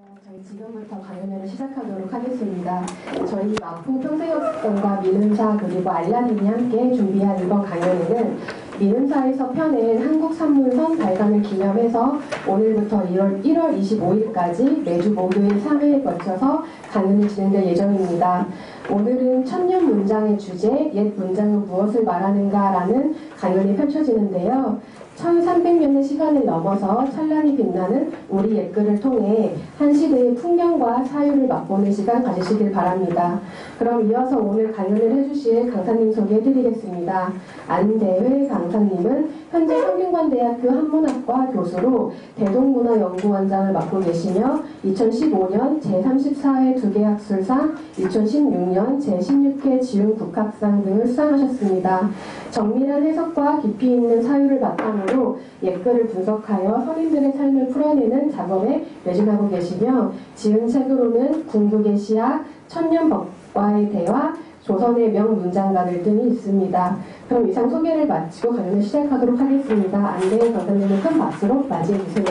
저희 지금부터 강연회를 시작하도록 하겠습니다. 저희 마포 평생학습관과 민음사 그리고 알라딘이 함께 준비한 이번 강연회는 민음사에서 펴낸 한국 산문선 발간을 기념해서 오늘부터 1월 25일까지 매주 목요일 3회에 걸쳐서 강연이 진행될 예정입니다. 오늘은 천년 문장의 주제, 옛 문장은 무엇을 말하는가 라는 강연이 펼쳐지는데요. 1300년의 시간을 넘어서 찬란히 빛나는 우리 옛글을 통해 한 시대의 풍경과 사유를 맛보는 시간 가지시길 바랍니다. 그럼 이어서 오늘 강연을 해주실 강사님 소개해드리겠습니다. 안대회 강사님은 현재 성균관대학교 한문학과 교수로 대동문화연구원장을 맡고 계시며 2015년 제34회 두개학술상, 2016년 제16회 지훈국학상 등을 수상하셨습니다. 정밀한 해석과 깊이 있는 사유를 바탕으로 옛글을 분석하여 서민들의 삶을 풀어내는 작업에 매진하고 계시며 지은 책으로는 궁극의 시학, 천년법과의 대화, 조선의 명문장가들 등이 있습니다. 그럼 이상 소개를 마치고 강연을 시작하도록 하겠습니다. 안대회 강사님을 큰 박수로 맞이해주세요.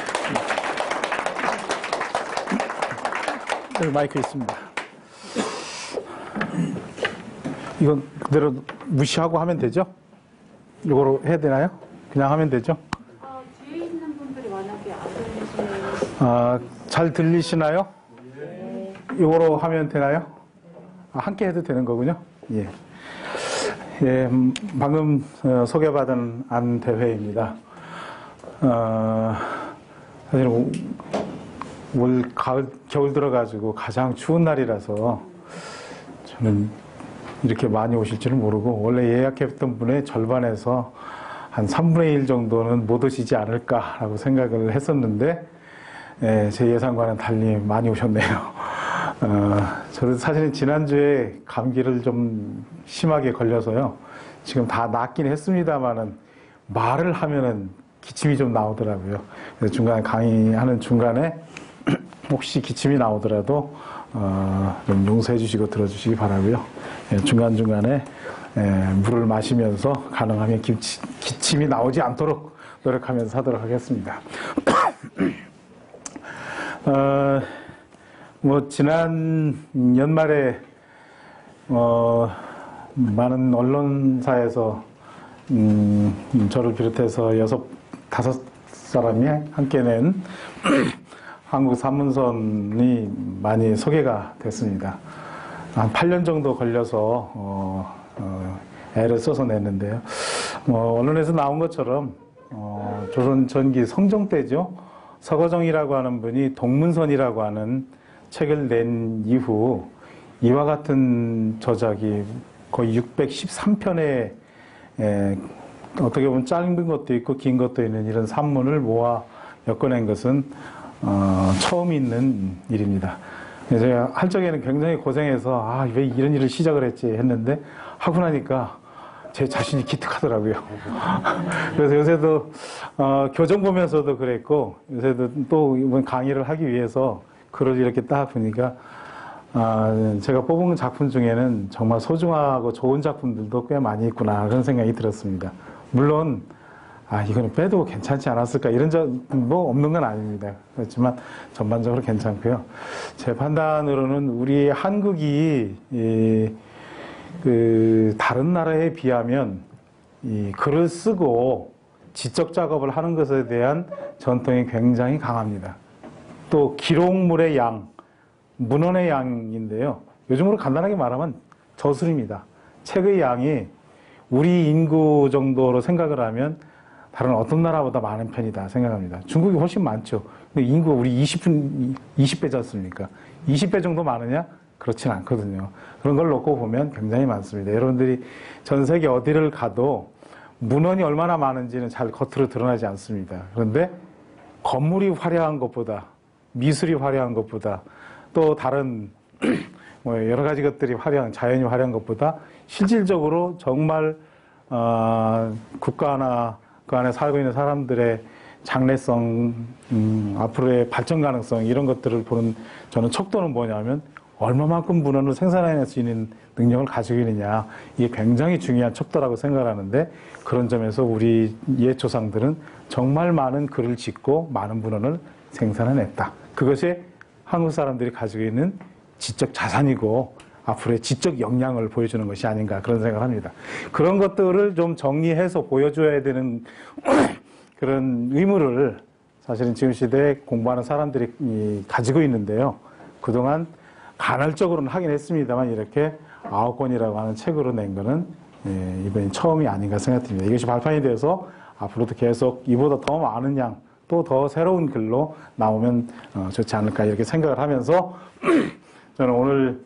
여기 마이크 있습니다. 이건 그대로 무시하고 하면 되죠? 이거로 해야 되나요? 그냥 하면 되죠? 뒤에 있는 분들이 만약에 안 들리시면 잘 들리시나요? 네. 이거로 하면 되나요? 함께 해도 되는 거군요. 예. 예, 방금 소개받은 안대회입니다. 사실 올 가을, 겨울 들어가지고 가장 추운 날이라서 저는 이렇게 많이 오실 줄은 모르고 원래 예약했던 분의 절반에서 한 3분의 1 정도는 못 오시지 않을까라고 생각을 했었는데 제 예상과는 달리 많이 오셨네요. 저도 사실은 지난주에 감기를 좀 심하게 걸려서요. 지금 다 낫긴 했습니다만은 말을 하면은 기침이 좀 나오더라고요. 그래서 중간에 강의하는 중간에 혹시 기침이 나오더라도 좀 용서해 주시고 들어주시기 바라고요. 중간중간에 물을 마시면서 가능하면 기침이 나오지 않도록 노력하면서 하도록 하겠습니다. 지난 연말에 많은 언론사에서 저를 비롯해서 5사람이 함께 낸 한국 산문선이 많이 소개가 됐습니다. 한 8년 정도 걸려서 애를 써서 냈는데요. 언론에서 나온 것처럼 조선 전기 성종 때죠. 서거정이라고 하는 분이 동문선이라고 하는 책을 낸 이후 이와 같은 저작이 거의 613편의 어떻게 보면 짧은 것도 있고 긴 것도 있는 이런 산문을 모아 엮어낸 것은 처음 있는 일입니다. 제가 할 적에는 굉장히 고생해서 왜 이런 일을 시작을 했지 했는데 하고 나니까 제 자신이 기특하더라고요. 그래서 요새도 교정 보면서도 그랬고 요새도 또 이번 강의를 하기 위해서 글을 이렇게 딱 보니까 제가 뽑은 작품 중에는 정말 소중하고 좋은 작품들도 꽤 많이 있구나 그런 생각이 들었습니다. 물론 이거는 빼도 괜찮지 않았을까 이런 점 뭐 없는 건 아닙니다. 그렇지만 전반적으로 괜찮고요. 제 판단으로는 우리 한국이 다른 나라에 비하면 이 글을 쓰고 지적 작업을 하는 것에 대한 전통이 굉장히 강합니다. 또 기록물의 양, 문헌의 양인데요. 요즘으로 간단하게 말하면 저술입니다. 책의 양이 우리 인구 정도로 생각을 하면 다른 어떤 나라보다 많은 편이다 생각합니다. 중국이 훨씬 많죠. 근데 인구가 우리 20배지 않습니까? 20배 정도 많으냐? 그렇진 않거든요. 그런 걸 놓고 보면 굉장히 많습니다. 여러분들이 전 세계 어디를 가도 문헌이 얼마나 많은지는 잘 겉으로 드러나지 않습니다. 그런데 건물이 화려한 것보다 미술이 화려한 것보다 또 다른 여러 가지 것들이 자연이 화려한 것보다 실질적으로 정말 국가나 그 안에 살고 있는 사람들의 장래성, 앞으로의 발전 가능성 이런 것들을 보는 저는 척도는 뭐냐면 얼마만큼 문헌을 생산해낼 수 있는 능력을 가지고 있느냐 이게 굉장히 중요한 척도라고 생각하는데 그런 점에서 우리 옛 조상들은 정말 많은 글을 짓고 많은 문헌을 생산해냈다. 그것이 한국 사람들이 가지고 있는 지적 자산이고 앞으로의 지적 역량을 보여주는 것이 아닌가 그런 생각을 합니다. 그런 것들을 좀 정리해서 보여줘야 되는 그런 의무를 사실은 지금 시대에 공부하는 사람들이 가지고 있는데요. 그동안 간헐적으로는 하긴 했습니다만 이렇게 9권이라고 하는 책으로 낸 거는 이번이 처음이 아닌가 생각됩니다. 이것이 발판이 돼서 앞으로도 계속 이보다 더 많은 양, 또 더 새로운 글로 나오면 좋지 않을까 이렇게 생각을 하면서 저는 오늘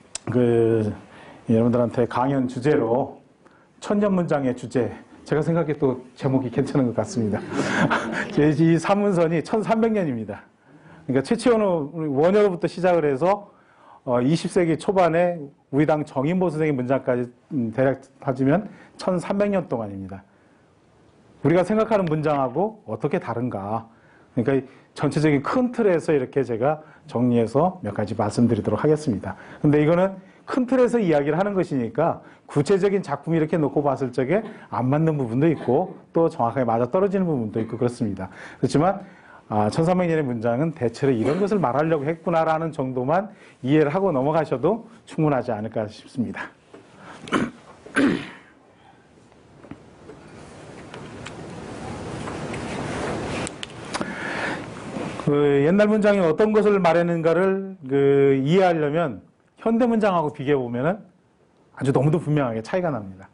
여러분들한테 강연 주제로 천년문장의 주제, 제가 생각해 또 제목이 괜찮은 것 같습니다. 이 산문선이 1300년입니다. 그러니까 최치원 원효로부터 시작을 해서 20세기 초반에 우리 당 정인보 선생의 문장까지 대략 따지면 1300년 동안입니다. 우리가 생각하는 문장하고 어떻게 다른가. 그러니까 전체적인 큰 틀에서 이렇게 제가 정리해서 몇 가지 말씀드리도록 하겠습니다. 근데 이거는 큰 틀에서 이야기를 하는 것이니까 구체적인 작품 이렇게 놓고 봤을 적에 안 맞는 부분도 있고 또 정확하게 맞아떨어지는 부분도 있고 그렇습니다. 그렇지만 1300년의 문장은 대체로 이런 것을 말하려고 했구나라는 정도만 이해를 하고 넘어가셔도 충분하지 않을까 싶습니다. 옛날 문장이 어떤 것을 말했는가를 이해하려면 현대 문장하고 비교해 보면은 아주 너무도 분명하게 차이가 납니다.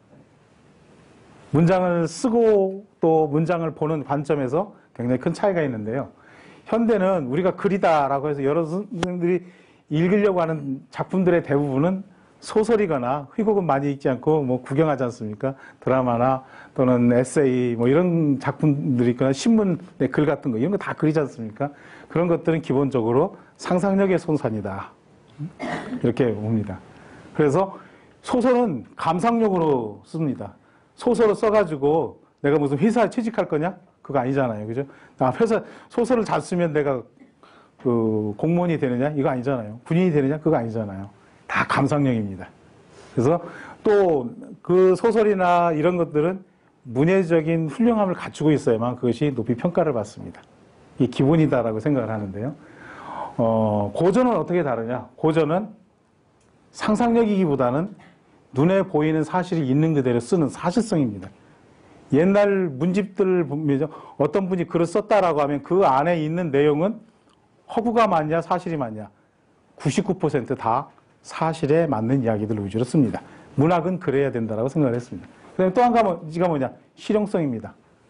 문장을 쓰고 또 문장을 보는 관점에서 굉장히 큰 차이가 있는데요. 현대는 우리가 글이다라고 해서 여러 선생님들이 읽으려고 하는 작품들의 대부분은 소설이거나 희곡은 많이 읽지 않고 뭐 구경하지 않습니까? 드라마나 또는 에세이 뭐 이런 작품들이 있거나 신문의 글 같은 거 이런 거 다 글이지 않습니까? 그런 것들은 기본적으로 상상력의 손산이다. 이렇게 봅니다. 그래서 소설은 감상력으로 씁니다. 소설을 써가지고 내가 무슨 회사에 취직할 거냐? 그거 아니잖아요. 그죠? 회사, 소설을 잘 쓰면 내가 공무원이 되느냐? 이거 아니잖아요. 군인이 되느냐? 그거 아니잖아요. 다 감상력입니다. 그래서 또 그 소설이나 이런 것들은 문예적인 훌륭함을 갖추고 있어야만 그것이 높이 평가를 받습니다. 이게 기본이다라고 생각을 하는데요. 고전은 어떻게 다르냐? 고전은 상상력이기보다는 눈에 보이는 사실이 있는 그대로 쓰는 사실성입니다. 옛날 문집들을 보면 어떤 분이 글을 썼다라고 하면 그 안에 있는 내용은 허구가 맞냐 사실이 맞냐 99% 다 사실에 맞는 이야기들 위주로 씁니다. 문학은 그래야 된다라고 생각을 했습니다. 그다음에 또 한 가지가 뭐냐? 실용성입니다.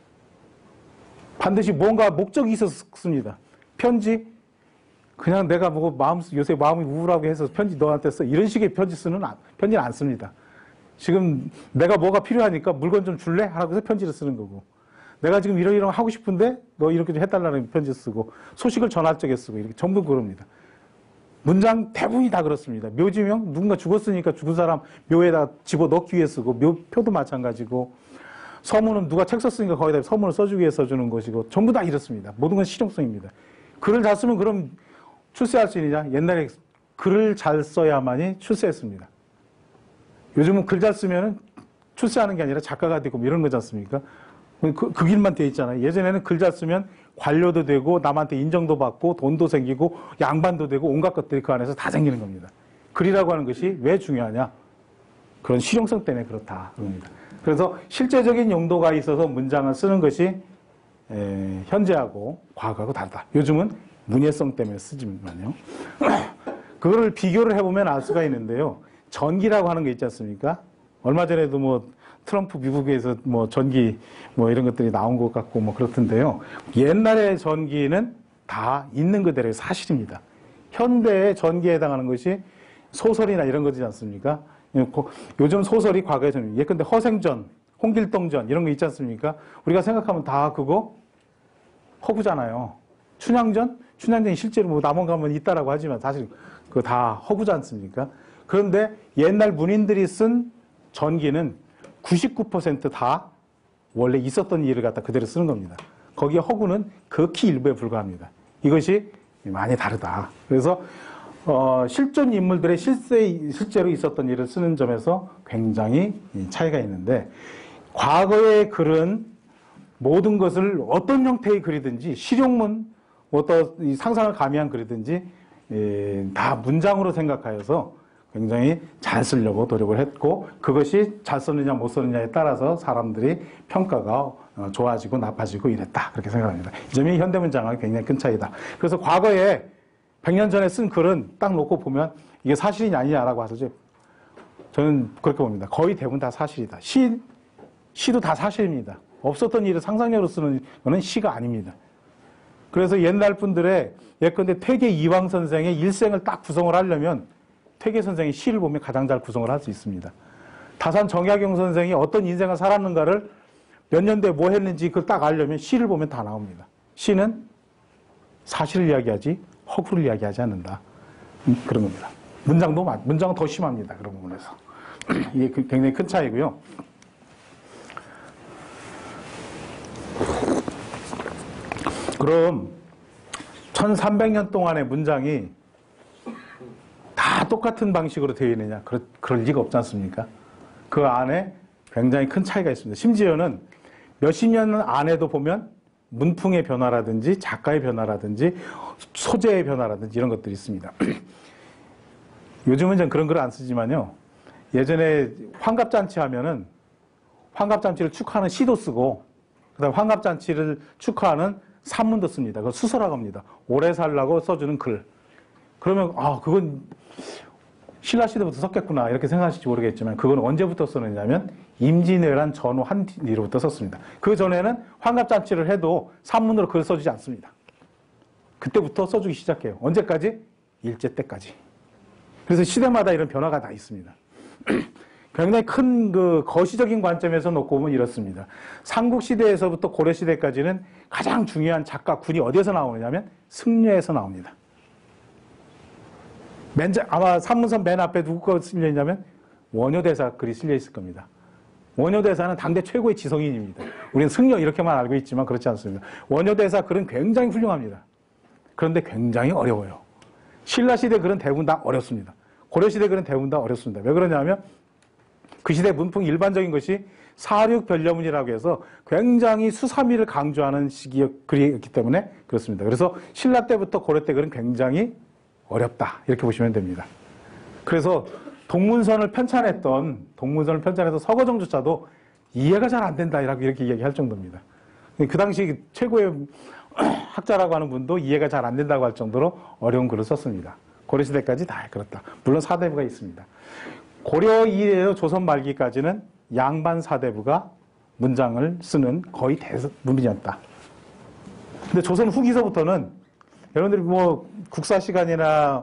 반드시 뭔가 목적이 있어서 씁니다. 편지 그냥 내가 뭐 요새 마음이 우울하고 해서 편지 너한테 써 이런 식의 편지는 안 씁니다. 지금 내가 뭐가 필요하니까 물건 좀 줄래? 하라고 해서 편지를 쓰는 거고 내가 지금 이런 하고 싶은데 너 이렇게 좀 해달라는 편지 쓰고 소식을 전할 적에 쓰고 이렇게 전부 그럽니다. 문장 대부분이 다 그렇습니다. 묘지명 누군가 죽었으니까 죽은 사람 묘에다 집어넣기 위해 쓰고 묘표도 마찬가지고 서문은 누가 책 썼으니까 거기다 서문을 써주기 위해 써주는 것이고 전부 다 이렇습니다. 모든 건 실용성입니다. 글을 잘 쓰면 그럼 출세할 수 있느냐? 옛날에 글을 잘 써야만이 출세했습니다. 요즘은 글 잘 쓰면 출세하는 게 아니라 작가가 되고 이런 거지 않습니까? 그 길만 돼 있잖아요. 예전에는 글 잘 쓰면 관료도 되고 남한테 인정도 받고 돈도 생기고 양반도 되고 온갖 것들이 그 안에서 다 생기는 겁니다. 글이라고 하는 것이 왜 중요하냐? 그런 실용성 때문에 그렇다. 그럽니다. 그래서 실제적인 용도가 있어서 문장을 쓰는 것이 현재하고 과거하고 다르다. 요즘은 문예성 때문에 쓰지만요. 그거를 비교를 해보면 알 수가 있는데요. 전기라고 하는 게 있지 않습니까? 얼마 전에도 뭐 트럼프 미국에서 뭐 전기 뭐 이런 것들이 나온 것 같고 뭐 그렇던데요. 옛날의 전기는 다 있는 그대로의 사실입니다. 현대의 전기에 해당하는 것이 소설이나 이런 거지 않습니까? 요즘 소설이 과거에 전 예컨대 허생전, 홍길동전 이런 거 있지 않습니까? 우리가 생각하면 다 그거 허구잖아요. 춘향전이 실제로 뭐 남원 가면 있다라고 하지만 사실 그거 다 허구지 않습니까? 그런데 옛날 문인들이 쓴 전기는 99% 다 원래 있었던 일을 갖다 그대로 쓰는 겁니다. 거기에 허구는 극히 일부에 불과합니다. 이것이 많이 다르다. 그래서 실존 인물들의 실제로 있었던 일을 쓰는 점에서 굉장히 차이가 있는데 과거의 글은 모든 것을 어떤 형태의 글이든지 실용문, 어떤 상상을 가미한 글이든지 다 문장으로 생각하여서 굉장히 잘 쓰려고 노력을 했고 그것이 잘 썼느냐 못 썼느냐에 따라서 사람들이 평가가 좋아지고 나빠지고 이랬다. 그렇게 생각합니다. 이 점이 현대문장과 굉장히 큰 차이다. 그래서 과거에 100년 전에 쓴 글은 딱 놓고 보면 이게 사실이냐 아니냐라고 하죠. 저는 그렇게 봅니다. 거의 대부분 다 사실이다. 시도 다 사실입니다. 없었던 일을 상상력으로 쓰는 거는 시가 아닙니다. 그래서 옛날 분들의 예컨대 퇴계 이황 선생의 일생을 딱 구성을 하려면 퇴계 선생의 시를 보면 가장 잘 구성을 할 수 있습니다. 다산 정약용 선생이 어떤 인생을 살았는가를 몇 년도에 뭐 했는지 그걸 딱 알려면 시를 보면 다 나옵니다. 시는 사실을 이야기하지 허구를 이야기하지 않는다. 그런 겁니다. 문장은 더 심합니다. 그런 부분에서. 이게 굉장히 큰 차이고요. 그럼 1300년 동안의 문장이 다 똑같은 방식으로 되어 있느냐? 그럴 리가 없지 않습니까? 그 안에 굉장히 큰 차이가 있습니다. 심지어는 몇십 년 안에도 보면 문풍의 변화라든지 작가의 변화라든지 소재의 변화라든지 이런 것들이 있습니다. 요즘은 전 그런 글 안 쓰지만요. 예전에 환갑잔치 하면은 환갑잔치를 축하하는 시도 쓰고 그다음에 환갑잔치를 축하하는 산문도 씁니다. 그걸 수서라고 합니다. 오래 살라고 써주는 글. 그러면 그건 신라 시대부터 썼겠구나 이렇게 생각하실지 모르겠지만 그건 언제부터 썼느냐면 임진왜란 전후 한 뒤로부터 썼습니다. 그 전에는 환갑잔치를 해도 산문으로 글을 써주지 않습니다. 그때부터 써주기 시작해요. 언제까지? 일제 때까지. 그래서 시대마다 이런 변화가 다 있습니다. 굉장히 큰 거시적인 관점에서 놓고 보면 이렇습니다. 삼국시대에서부터 고려시대까지는 가장 중요한 작가 군이 어디에서 나오느냐면 승려에서 나옵니다. 아마 산문선 맨 앞에 누구가 실려 있냐면 원효대사 글이 실려 있을 겁니다. 원효대사는 당대 최고의 지성인입니다. 우리는 승려 이렇게만 알고 있지만 그렇지 않습니다. 원효대사 글은 굉장히 훌륭합니다. 그런데 굉장히 어려워요. 신라시대 글은 대부분 다 어렵습니다. 고려시대 글은 대부분 다 어렵습니다. 왜 그러냐면 그 시대 문풍 일반적인 것이 사륙변려문이라고 해서 굉장히 수사미를 강조하는 시기의 글이었기 때문에 그렇습니다. 그래서 신라 때부터 고려 때 글은 굉장히 어렵다 이렇게 보시면 됩니다. 그래서 동문선을 편찬해서 서거정조차도 이해가 잘 안 된다 이렇게 얘기할 정도입니다. 그 당시 최고의 학자라고 하는 분도 이해가 잘 안 된다고 할 정도로 어려운 글을 썼습니다. 고려시대까지 다 그렇다. 물론 사대부가 있습니다. 고려 이래로 조선 말기까지는 양반 사대부가 문장을 쓰는 거의 대부분이었다. 근데 조선 후기서부터는 여러분들이 국사 시간이나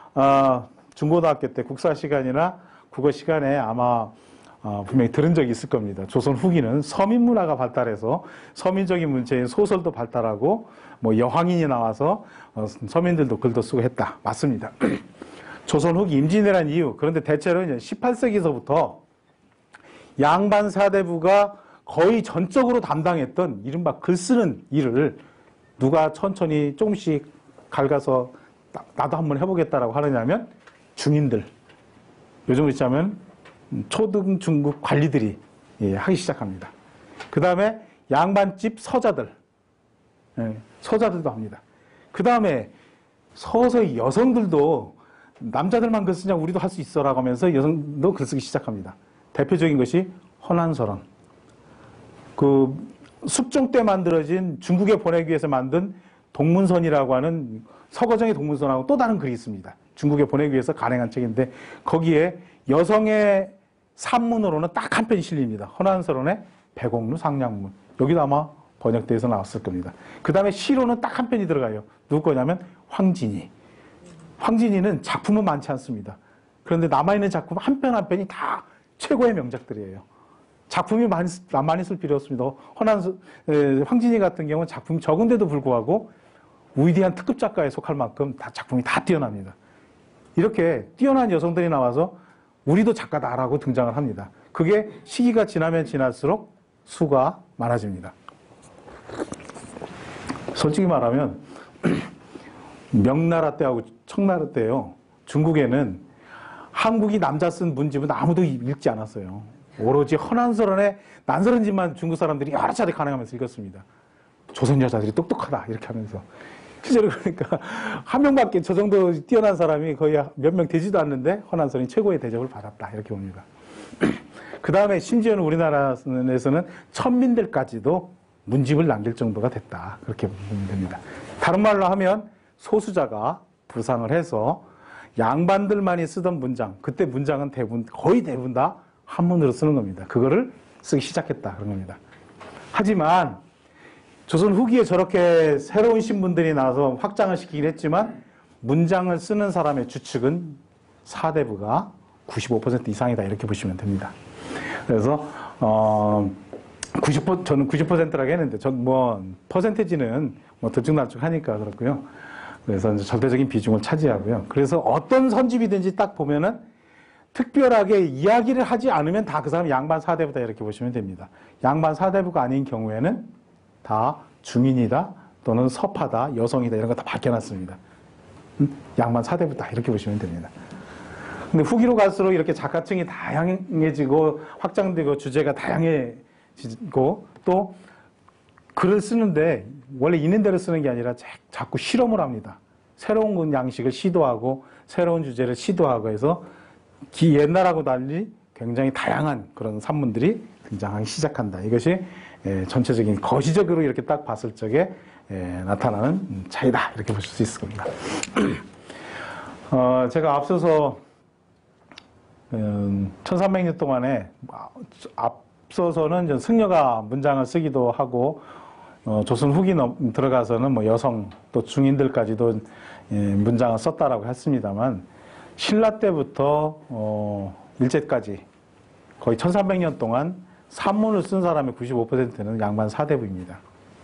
중고등학교 때 국사 시간이나 국어 시간에 아마 분명히 들은 적이 있을 겁니다. 조선 후기는 서민 문화가 발달해서 서민적인 문체인 소설도 발달하고 여황인이 나와서 서민들도 글도 쓰고 했다. 맞습니다. 조선 후기 임진왜란 이후 그런데 대체로 이제 18세기서부터 양반 사대부가 거의 전적으로 담당했던 이른바 글 쓰는 일을 누가 천천히 조금씩 갉아서 나도 한번 해보겠다라고 하느냐면 중인들, 요즘으로 치자면 초등, 중급 관리들이 하기 시작합니다. 그 다음에 양반집 서자들, 서자들도 합니다. 그 다음에 서서히 여성들도 남자들만 글 쓰냐 우리도 할 수 있어라고 하면서 여성도 글 쓰기 시작합니다. 대표적인 것이 허난설원. 그 숙종 때 만들어진 중국에 보내기 위해서 만든 동문선이라고 하는 서거정의 동문선하고 또 다른 글이 있습니다. 중국에 보내기 위해서 간행한 책인데 거기에 여성의 산문으로는 딱 한 편이 실립니다. 허난설원의 백옥루 상냥문. 여기도 아마 번역돼서 나왔을 겁니다. 그 다음에 시로는 딱 한 편이 들어가요. 누구 거냐면 황진이. 황진이는 작품은 많지 않습니다. 그런데 남아있는 작품 한 편 한 편이 다 최고의 명작들이에요. 작품이 많이 쓸 필요 없습니다. 황진이 같은 경우는 작품이 적은데도 불구하고 위대한 특급 작가에 속할 만큼 다 작품이 다 뛰어납니다. 이렇게 뛰어난 여성들이 나와서 우리도 작가다라고 등장을 합니다. 그게 시기가 지나면 지날수록 수가 많아집니다. 솔직히 말하면 명나라 때하고 청나라 때요. 중국에는 한국이 남자 쓴 문집은 아무도 읽지 않았어요. 오로지 허난설원의 난설원집만 중국 사람들이 여러 차례 간행하면서 읽었습니다. 조선 여자들이 똑똑하다 이렇게 하면서 실제로 그러니까 한 명밖에 저 정도 뛰어난 사람이 거의 몇 명 되지도 않는데 허난선이 최고의 대접을 받았다 이렇게 봅니다. 그 다음에 심지어는 우리나라에서는 천민들까지도 문집을 남길 정도가 됐다 그렇게 보면 됩니다. 다른 말로 하면 소수자가 부상을 해서 양반들만이 쓰던 문장, 그때 문장은 거의 대부분 다 한문으로 쓰는 겁니다. 그거를 쓰기 시작했다 그런 겁니다. 하지만 조선 후기에 저렇게 새로운 신분들이 나와서 확장을 시키긴 했지만 문장을 쓰는 사람의 주축은 사대부가 95% 이상이다 이렇게 보시면 됩니다. 그래서 저는 90%라고 했는데 전 뭐 퍼센테지는 뭐 들쭉날쭉하니까 그렇고요. 그래서 이제 절대적인 비중을 차지하고요. 그래서 어떤 선집이든지 딱 보면은 특별하게 이야기를 하지 않으면 다 그 사람 양반 사대부다 이렇게 보시면 됩니다. 양반 사대부가 아닌 경우에는 다 중인이다 또는 서파다 여성이다 이런 거 다 밝혀놨습니다. 양반 사대부다 이렇게 보시면 됩니다. 근데 후기로 갈수록 이렇게 작가층이 다양해지고 확장되고 주제가 다양해지고 또 글을 쓰는데 원래 있는 대로 쓰는 게 아니라 자꾸 실험을 합니다. 새로운 양식을 시도하고 새로운 주제를 시도하고 해서 옛날하고 달리 굉장히 다양한 그런 산문들이 등장하기 시작한다. 이것이 전체적인 거시적으로 이렇게 딱 봤을 적에 나타나는 차이다. 이렇게 보실 수 있을 겁니다. 제가 앞서서 1300년 동안에 앞서서는 승려가 문장을 쓰기도 하고 조선 후기 들어가서는 뭐 여성 또 중인들까지도 문장을 썼다라고 했습니다만 신라 때부터 일제까지 거의 1300년 동안 산문을 쓴 사람의 95%는 양반 사대부입니다.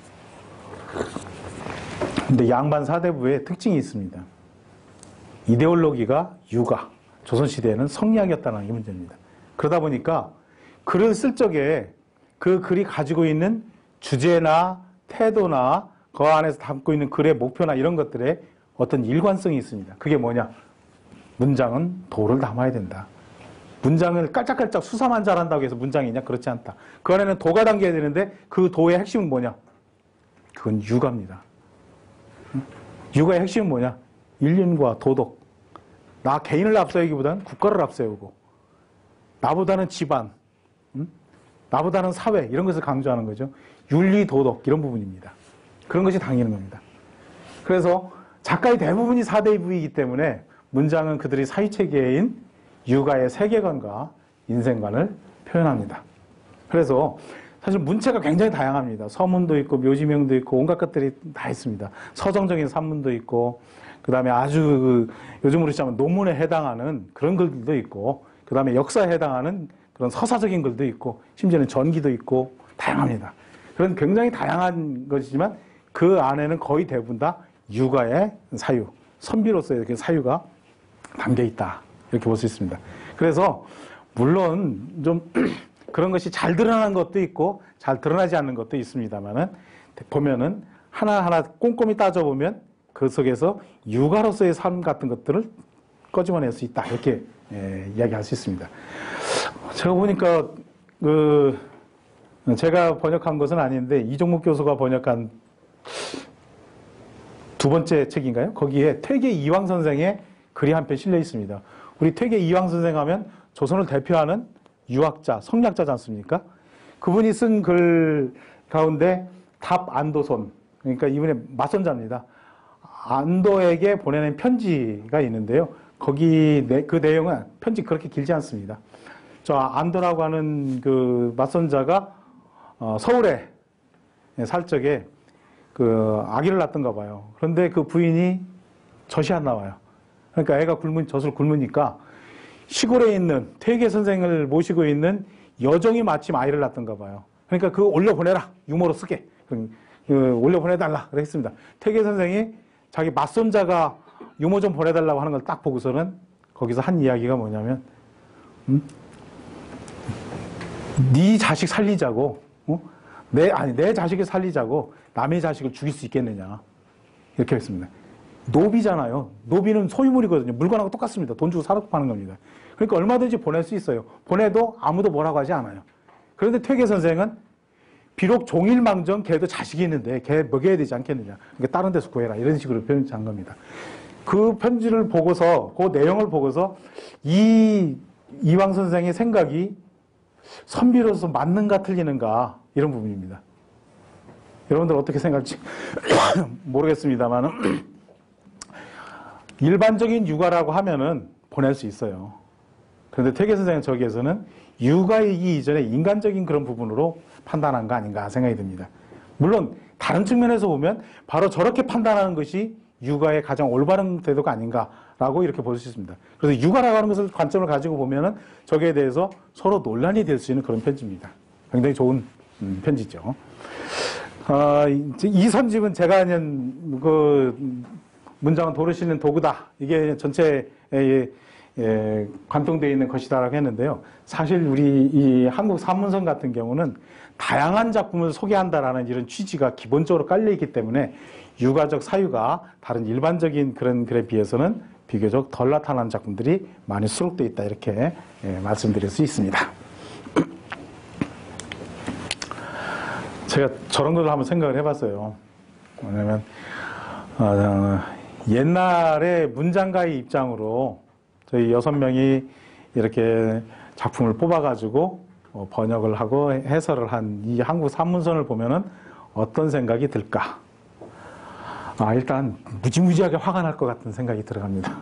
근데 양반 사대부의 특징이 있습니다. 이데올로기가 유가, 조선시대에는 성리학이었다는 게 문제입니다. 그러다 보니까 글을 쓸 적에 그 글이 가지고 있는 주제나 태도나 그 안에서 담고 있는 글의 목표나 이런 것들에 어떤 일관성이 있습니다. 그게 뭐냐? 문장은 도를 담아야 된다. 문장을 깔짝깔짝 수사만 잘한다고 해서 문장이냐? 그렇지 않다. 그 안에는 도가 담겨야 되는데 그 도의 핵심은 뭐냐? 그건 유가입니다. 유가의 핵심은 뭐냐? 인륜과 도덕. 나 개인을 앞세우기보다는 국가를 앞세우고 나보다는 집안, 나보다는 사회 이런 것을 강조하는 거죠. 윤리, 도덕 이런 부분입니다. 그런 것이 당기는 겁니다. 그래서 작가의 대부분이 사대부이기 때문에 문장은 그들이 사유체계인 유가의 세계관과 인생관을 표현합니다. 그래서 사실 문체가 굉장히 다양합니다. 서문도 있고 묘지명도 있고 온갖 것들이 다 있습니다. 서정적인 산문도 있고 그 다음에 아주 요즘으로 치자면 논문에 해당하는 그런 글들도 있고 그 다음에 역사에 해당하는 그런 서사적인 글도 있고 심지어는 전기도 있고 다양합니다. 그런 굉장히 다양한 것이지만 그 안에는 거의 대부분 다 유가의 사유, 선비로서의 이렇게 사유가 담겨 있다. 이렇게 볼 수 있습니다. 그래서 물론 좀 그런 것이 잘 드러나는 것도 있고 잘 드러나지 않는 것도 있습니다만은 보면은 하나하나 꼼꼼히 따져보면 그 속에서 유가로서의 삶 같은 것들을 꺼집어낼 수 있다. 이렇게 이야기할 수 있습니다. 제가 보니까 제가 번역한 것은 아닌데 이종묵 교수가 번역한 두 번째 책인가요? 거기에 퇴계 이황 선생의 글이 한 편 실려 있습니다. 우리 퇴계 이황 선생 하면 조선을 대표하는 유학자, 성리학자지 않습니까? 그분이 쓴 글 가운데 답 안도손, 그러니까 이분의 맞선자입니다. 안도에게 보내는 편지가 있는데요. 거기 그 내용은 편지 그렇게 길지 않습니다. 저 안도라고 하는 그 맞선자가 서울에 살 적에 그 아기를 낳던가 봐요. 그런데 그 부인이 젖이 안 나와요. 그러니까 애가 젖을 굶으니까 시골에 있는 퇴계 선생을 모시고 있는 여종이 마침 아이를 낳던가 봐요. 그러니까 그거 올려보내라. 유모로 쓰게. 올려보내달라. 그랬습니다. 퇴계 선생이 자기 맞손자가 유모 좀 보내달라고 하는 걸 딱 보고서는 거기서 한 이야기가 뭐냐면 네 자식 살리자고 내 자식을 살리자고 남의 자식을 죽일 수 있겠느냐 이렇게 했습니다. 노비잖아요. 노비는 소유물이거든요. 물건하고 똑같습니다. 돈 주고 사놓고 파는 겁니다. 그러니까 얼마든지 보낼 수 있어요. 보내도 아무도 뭐라고 하지 않아요. 그런데 퇴계 선생은 비록 종일망정 걔도 자식이 있는데 걔 먹여야 되지 않겠느냐. 그러니까 다른 데서 구해라. 이런 식으로 편지한 겁니다. 그 편지를 보고서, 그 내용을 보고서 이황 선생의 생각이 선비로서 맞는가 틀리는가 이런 부분입니다. 여러분들 어떻게 생각할지 모르겠습니다만 일반적인 육아라고 하면은 보낼 수 있어요. 그런데 퇴계 선생은 저기에서는 육아이기 이전에 인간적인 그런 부분으로 판단한 거 아닌가 생각이 듭니다. 물론 다른 측면에서 보면 바로 저렇게 판단하는 것이 육아의 가장 올바른 태도가 아닌가라고 이렇게 볼 수 있습니다. 그래서 육아라고 하는 것을 관점을 가지고 보면은 저기에 대해서 서로 논란이 될 수 있는 그런 편지입니다. 굉장히 좋은 편지죠. 이 선집은 제가 그냥 그 문장은 도르시는 도구다. 이게 전체에 관통되어 있는 것이다라고 했는데요. 사실 우리 이 한국 산문선 같은 경우는 다양한 작품을 소개한다라는 이런 취지가 기본적으로 깔려있기 때문에 육아적 사유가 다른 일반적인 그런 글에 비해서는 비교적 덜 나타나는 작품들이 많이 수록되어 있다. 이렇게 말씀드릴 수 있습니다. 제가 저런 것을 한번 생각을 해봤어요. 왜냐면 옛날에 문장가의 입장으로 저희 6명이 이렇게 작품을 뽑아가지고 번역을 하고 해설을 한 이 한국 산문선을 보면은 어떤 생각이 들까? 일단 무지무지하게 화가 날 것 같은 생각이 들어갑니다.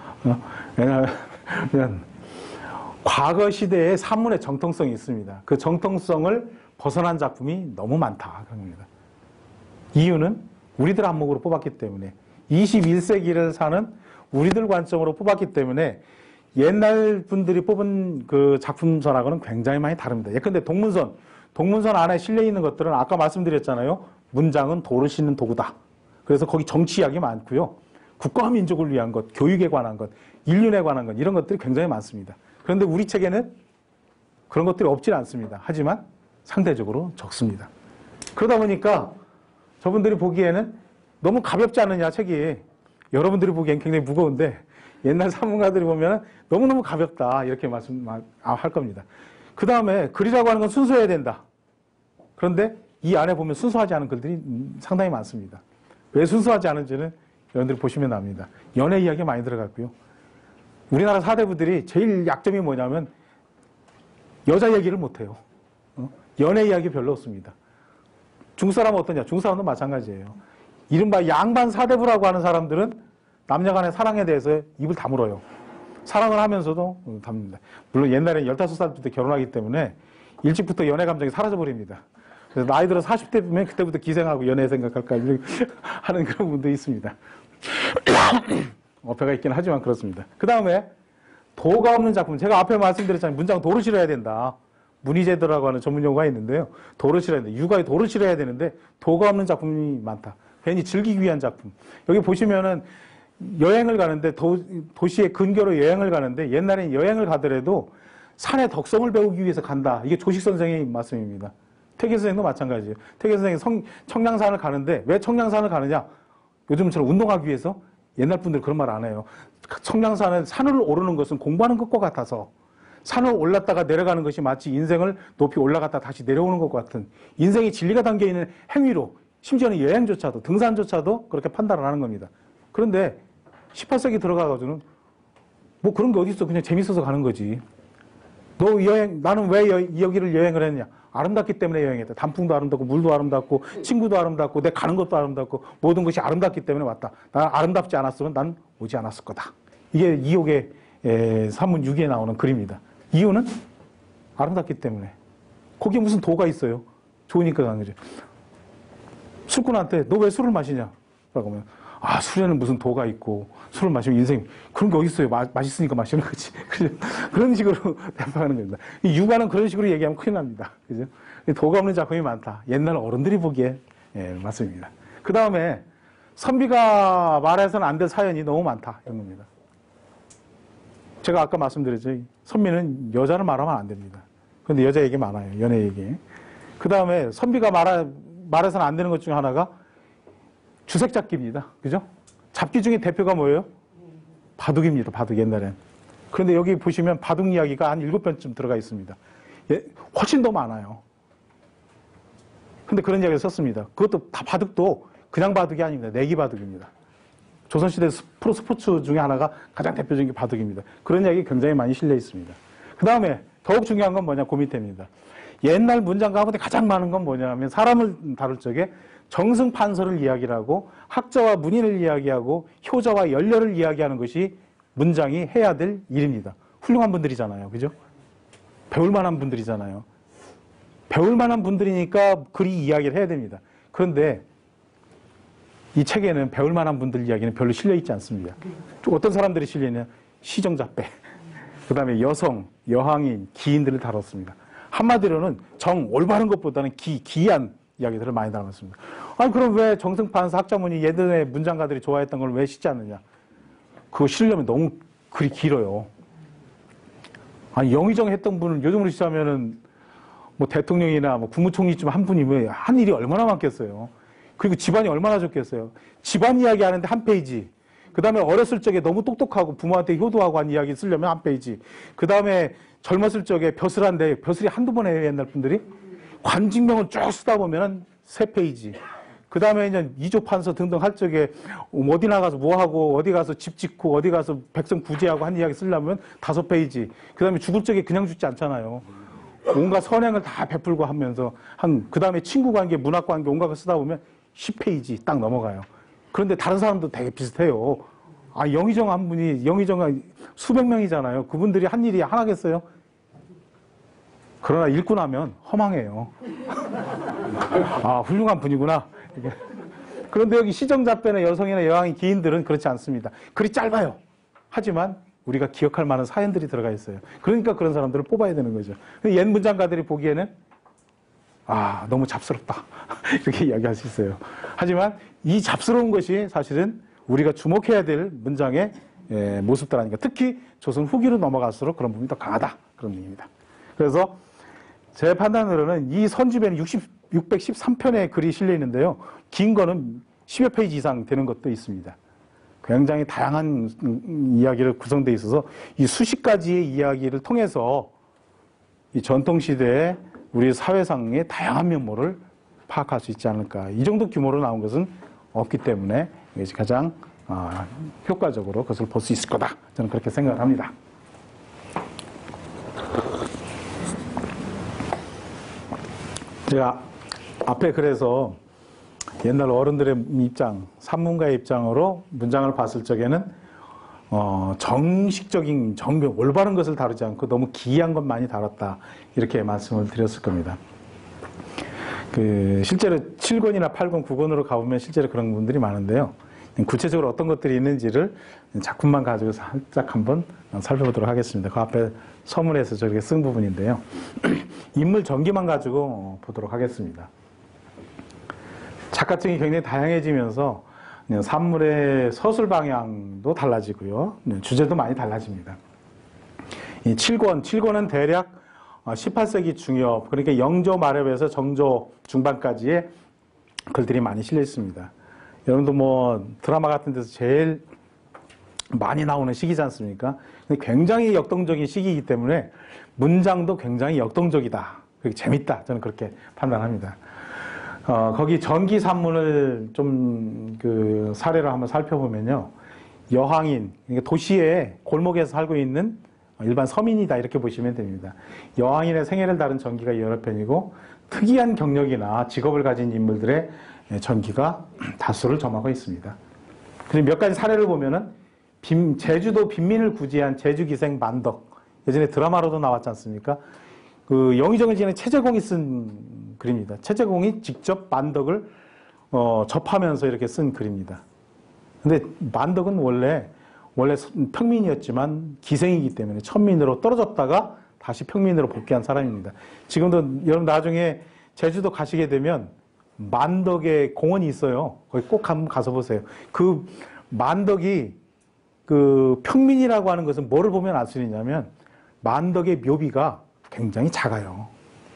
왜냐하면 과거 시대에 산문의 정통성이 있습니다. 그 정통성을 벗어난 작품이 너무 많다. 그런 겁니다. 이유는 우리들 안목으로 뽑았기 때문에 21세기를 사는 우리들 관점으로 뽑았기 때문에 옛날 분들이 뽑은 그 작품선하고는 굉장히 많이 다릅니다. 예컨대 동문선 안에 실려 있는 것들은 아까 말씀드렸잖아요. 문장은 도를 싣는 도구다. 그래서 거기 정치 이야기 많고요. 국가와 민족을 위한 것, 교육에 관한 것, 인륜에 관한 것 이런 것들이 굉장히 많습니다. 그런데 우리 책에는 그런 것들이 없지 않습니다. 하지만 상대적으로 적습니다. 그러다 보니까 저분들이 보기에는 너무 가볍지 않느냐 책이. 여러분들이 보기엔 굉장히 무거운데 옛날 산문가들이 보면 너무너무 가볍다 이렇게 말씀할 겁니다. 그 다음에 글이라고 하는 건 순수해야 된다. 그런데 이 안에 보면 순수하지 않은 글들이 상당히 많습니다. 왜 순수하지 않은지는 여러분들이 보시면 압니다. 연애 이야기가 많이 들어갔고요. 우리나라 사대부들이 제일 약점이 뭐냐면 여자 얘기를 못해요. 연애 이야기 별로 없습니다. 중사람은 어떠냐? 중사람도 마찬가지예요. 이른바 양반 사대부라고 하는 사람들은 남녀 간의 사랑에 대해서 입을 다물어요. 사랑을 하면서도 다뭅니다. 물론 옛날에는 15살 때 결혼하기 때문에 일찍부터 연애 감정이 사라져버립니다. 그래서 나이 들어 40대 보면 그때부터 기생하고 연애 생각할까 하는 그런 부분도 있습니다. 어폐가 있긴 하지만 그렇습니다. 그 다음에 도가 없는 작품. 제가 앞에 말씀드렸잖아요. 문장 도를 실어야 된다. 문의제도라고 하는 전문 용어가 있는데요. 도를 실어야 된다. 육아에 도를 실어야 되는데 도가 없는 작품이 많다. 괜히 즐기기 위한 작품. 여기 보시면은 여행을 가는데 도시의 근교로 여행을 가는데 옛날엔 여행을 가더라도 산의 덕성을 배우기 위해서 간다. 이게 조식 선생의 말씀입니다. 퇴계 선생도 마찬가지예요. 퇴계 선생이 청량산을 가는데 왜 청량산을 가느냐? 요즘처럼 운동하기 위해서? 옛날 분들 그런 말 안 해요. 청량산은 산을 오르는 것은 공부하는 것과 같아서 산을 올랐다가 내려가는 것이 마치 인생을 높이 올라갔다 다시 내려오는 것과 같은 인생의 진리가 담겨있는 행위로 심지어는 여행조차도 등산조차도 그렇게 판단을 하는 겁니다. 그런데 18세기 들어가가지고는 뭐 그런 게 어디 있어. 그냥 재밌어서 가는 거지. 나는 왜 여기를 여행을 했냐? 아름답기 때문에 여행했다. 단풍도 아름답고 물도 아름답고 친구도 아름답고 내 가는 것도 아름답고 모든 것이 아름답기 때문에 왔다. 난 아름답지 않았으면 난 오지 않았을 거다. 이게 이옥의 산문 6기에 나오는 글입니다. 이유는 아름답기 때문에. 거기에 무슨 도가 있어요. 좋으니까 가는 거죠. 술꾼한테 너 왜 술을 마시냐? 라고 하면 술에는 무슨 도가 있고 술을 마시면 인생 그런 게 어디 있어요. 맛있으니까 마시는 거지. 그런 식으로 대박하는 겁니다. 이 육아는 그런 식으로 얘기하면 큰일 납니다. 그죠? 도가 없는 작품이 많다. 옛날 어른들이 보기에 맞습니다. 그 다음에 선비가 말해서는 안 될 사연이 너무 많다. 이런 겁니다. 제가 아까 말씀드렸죠. 선비는 여자를 말하면 안 됩니다. 그런데 여자 얘기 많아요. 연애 얘기. 그 다음에 선비가 말해서는 안 되는 것 중에 하나가 주색잡기입니다. 그죠? 잡기 중에 대표가 뭐예요? 바둑입니다. 바둑 옛날엔. 그런데 여기 보시면 바둑 이야기가 한 7편쯤 들어가 있습니다. 훨씬 더 많아요. 근데 그런 이야기를 썼습니다. 그것도 다 바둑도 그냥 바둑이 아닙니다. 내기 바둑입니다. 조선시대 프로 스포츠 중에 하나가 가장 대표적인 게 바둑입니다. 그런 이야기 굉장히 많이 실려 있습니다. 그 다음에 더욱 중요한 건 뭐냐, 그 밑에입니다. 옛날 문장 가운데 가장 많은 건 뭐냐면 사람을 다룰 적에 정승판서를 이야기하고 학자와 문인을 이야기하고 효자와 연려를 이야기하는 것이 문장이 해야 될 일입니다. 훌륭한 분들이잖아요. 그죠? 배울 만한 분들이잖아요. 배울 만한 분들이니까 그리 이야기를 해야 됩니다. 그런데 이 책에는 배울 만한 분들 이야기는 별로 실려 있지 않습니다. 어떤 사람들이 실려 있냐? 시정잡배, 그 다음에 여성, 여항인, 기인들을 다뤘습니다. 한마디로는 올바른 것보다는 기이한 이야기들을 많이 다뤘습니다. 아니, 그럼 왜 정승판서 학자문이 예전에 문장가들이 좋아했던 걸 왜 싣지 않느냐? 그거 실려면 너무 글이 길어요. 아니, 영의정 했던 분은 요즘으로 시작하면은 뭐 대통령이나 뭐 국무총리쯤 한 분이 왜 한 일이 얼마나 많겠어요. 그리고 집안이 얼마나 좋겠어요. 집안 이야기 하는데 한 페이지. 그 다음에 어렸을 적에 너무 똑똑하고 부모한테 효도하고 한 이야기 쓰려면 한 페이지. 그 다음에 젊었을 적에 벼슬한데 벼슬이 한두 번 해요, 옛날 분들이. 관직명을 쭉 쓰다 보면은 3페이지. 그 다음에 이제 이조판서 등등 할 적에 어디 나가서 뭐 하고 어디 가서 집 짓고 어디 가서 백성 구제하고 한 이야기 쓰려면 5페이지. 그 다음에 죽을 적에 그냥 죽지 않잖아요. 온갖 선행을 다 베풀고 하면서 그 다음에 친구 관계, 문학 관계 온갖 걸 쓰다 보면 10페이지 딱 넘어가요. 그런데 다른 사람도 되게 비슷해요. 아, 영의정 한 분이, 영의정은 수백 명이잖아요. 그분들이 한 일이 하나겠어요? 그러나 읽고 나면 허망해요. 아, 훌륭한 분이구나. 그런데 여기 시정잡배나 여성이나 여왕인 기인들은 그렇지 않습니다. 글이 짧아요. 하지만 우리가 기억할 만한 사연들이 들어가 있어요. 그러니까 그런 사람들을 뽑아야 되는 거죠. 옛 문장가들이 보기에는 너무 잡스럽다. 이렇게 이야기할 수 있어요. 하지만 이 잡스러운 것이 사실은 우리가 주목해야 될 문장의 모습들 아닌가. 특히 조선 후기로 넘어갈수록 그런 부분이 더 강하다. 그런 얘기입니다. 그래서 제 판단으로는 이 선집에는 613편의 글이 실려 있는데요. 긴 거는 10여 페이지 이상 되는 것도 있습니다. 굉장히 다양한 이야기를 구성되어 있어서 이 수십 가지의 이야기를 통해서 이 전통시대의 우리 사회상의 다양한 면모를 파악할 수 있지 않을까. 이 정도 규모로 나온 것은 없기 때문에 이것이 가장 효과적으로 그것을 볼 수 있을 거다. 저는 그렇게 생각을 합니다. 제가 앞에 그래서 옛날 어른들의 입장, 산문가의 입장으로 문장을 봤을 적에는 정식적인 올바른 것을 다루지 않고 너무 기이한 것 많이 다뤘다. 이렇게 말씀을 드렸을 겁니다. 실제로 7권이나 8권, 9권으로 가보면 실제로 그런 분들이 많은데요. 구체적으로 어떤 것들이 있는지를 작품만 가지고 살짝 한번 살펴보도록 하겠습니다. 그 앞에 서문에서 저렇게 쓴 부분인데요. 인물 전기만 가지고 보도록 하겠습니다. 작가층이 굉장히 다양해지면서 산물의 서술 방향도 달라지고요. 주제도 많이 달라집니다. 이 7권은 대략 18세기 중엽, 그러니까 영조 말엽에서 정조 중반까지의 글들이 많이 실려 있습니다. 여러분도 뭐 드라마 같은 데서 제일 많이 나오는 시기지 않습니까? 굉장히 역동적인 시기이기 때문에 문장도 굉장히 역동적이다. 그게 재밌다. 저는 그렇게 판단합니다. 거기 전기 산문을 좀 사례를 한번 살펴보면요. 여항인, 그러니까 도시의 골목에서 살고 있는 일반 서민이다. 이렇게 보시면 됩니다. 여항인의 생애를 다룬 전기가 여러 편이고 특이한 경력이나 직업을 가진 인물들의 전기가 다수를 점하고 있습니다. 그리고 몇 가지 사례를 보면은 제주도 빈민을 구제한 제주기생 만덕. 예전에 드라마로도 나왔지 않습니까? 영의정을 지낸 최재공이 쓴 글입니다. 최재공이 직접 만덕을 접하면서 이렇게 쓴 글입니다. 근데 만덕은 원래 평민이었지만 기생이기 때문에 천민으로 떨어졌다가 다시 평민으로 복귀한 사람입니다. 지금도 여러분 나중에 제주도 가시게 되면 만덕의 공원이 있어요. 거기 꼭 한번 가서 보세요. 그 만덕이 평민이라고 하는 것은 뭐를 보면 알 수 있냐면 만덕의 묘비가 굉장히 작아요.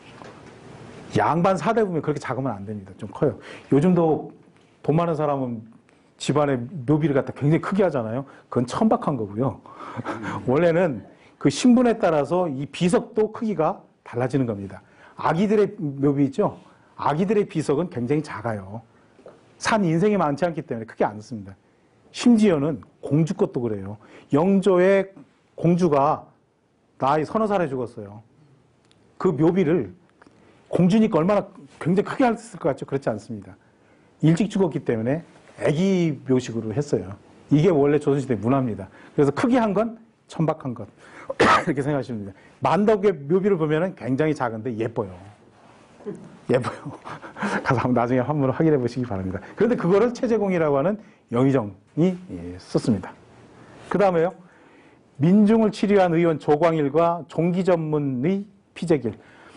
양반 사대 보면 그렇게 작으면 안 됩니다. 좀 커요. 요즘도 돈 많은 사람은 집안에 묘비를 갖다 굉장히 크게 하잖아요. 그건 천박한 거고요. 원래는 그 신분에 따라서 이 비석도 크기가 달라지는 겁니다. 아기들의 묘비 있죠? 아기들의 비석은 굉장히 작아요. 산 인생이 많지 않기 때문에 크게 안 씁니다. 심지어는 공주 것도 그래요. 영조의 공주가 나이 서너 살에 죽었어요. 그 묘비를 공주니까 얼마나 굉장히 크게 했을 것 같죠? 그렇지 않습니다. 일찍 죽었기 때문에 아기 묘식으로 했어요. 이게 원래 조선시대 문화입니다. 그래서 크게 한 건 천박한 것. 이렇게 생각하시면 됩니다. 만덕의 묘비를 보면 굉장히 작은데 예뻐요. 예뻐요. 가서 나중에 한번 확인해 보시기 바랍니다. 그런데 그거를 최재공이라고 하는 영의정이 썼습니다. 그 다음에요. 민중을 치료한 의원 조광일과 종기 전문의 피재길.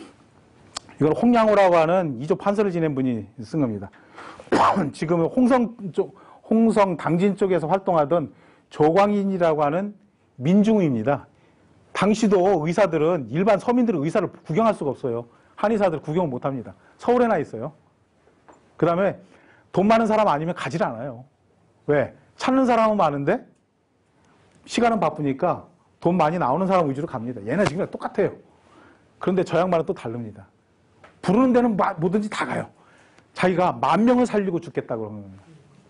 이걸 홍양호라고 하는 이조 판서를 지낸 분이 쓴 겁니다. 지금은 홍성 당진 쪽에서 활동하던 조광인이라고 하는 민중의입니다. 당시도 의사들은 일반 서민들은 의사를 구경할 수가 없어요. 한의사들 구경을 못 합니다. 서울에나 있어요. 그 다음에 돈 많은 사람 아니면 가지를 않아요. 왜? 찾는 사람은 많은데 시간은 바쁘니까 돈 많이 나오는 사람 위주로 갑니다. 얘네 지금 똑같아요. 그런데 저 양반은 또 다릅니다. 부르는 데는 뭐든지 다 가요. 자기가 10,000명을 살리고 죽겠다고 그러는 거예요.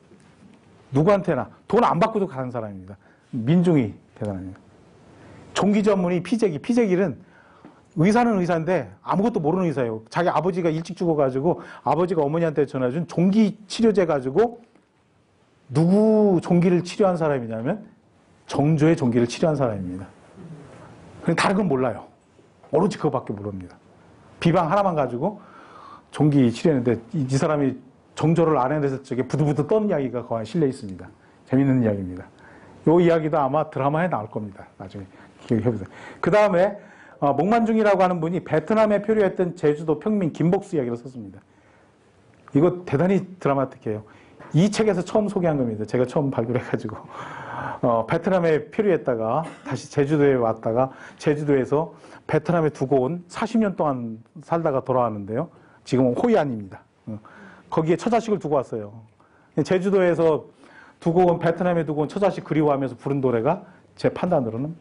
누구한테나 돈 안 받고도 가는 사람입니다. 민중이 대단합니다. 종기 전문의 피재길은 의사는 의사인데 아무것도 모르는 의사예요. 자기 아버지가 일찍 죽어가지고 아버지가 어머니한테 전해준 종기 치료제 가지고 누구 종기를 치료한 사람이냐면 정조의 종기를 치료한 사람입니다. 다른 건 몰라요. 오로지 그거밖에 모릅니다. 비방 하나만 가지고 종기 치료했는데 이 사람이 정조를 알아냈을 적에 부들부들 떤 이야기가 거의 실려 있습니다. 재밌는 이야기입니다. 이 이야기도 아마 드라마에 나올 겁니다. 나중에 기억해보세요. 그 다음에 목만중이라고 하는 분이 베트남에 표류했던 제주도 평민 김복수 이야기를 썼습니다. 이거 대단히 드라마틱해요. 이 책에서 처음 소개한 겁니다. 제가 처음 발굴해가지고 베트남에 표류했다가 다시 제주도에 왔다가 제주도에서 베트남에 두고 온 40년 동안 살다가 돌아왔는데요. 지금은 호이안입니다. 거기에 처자식을 두고 왔어요. 제주도에서 두고 온 베트남에 두고 온 처자식 그리워하면서 부른 노래가 제 판단으로는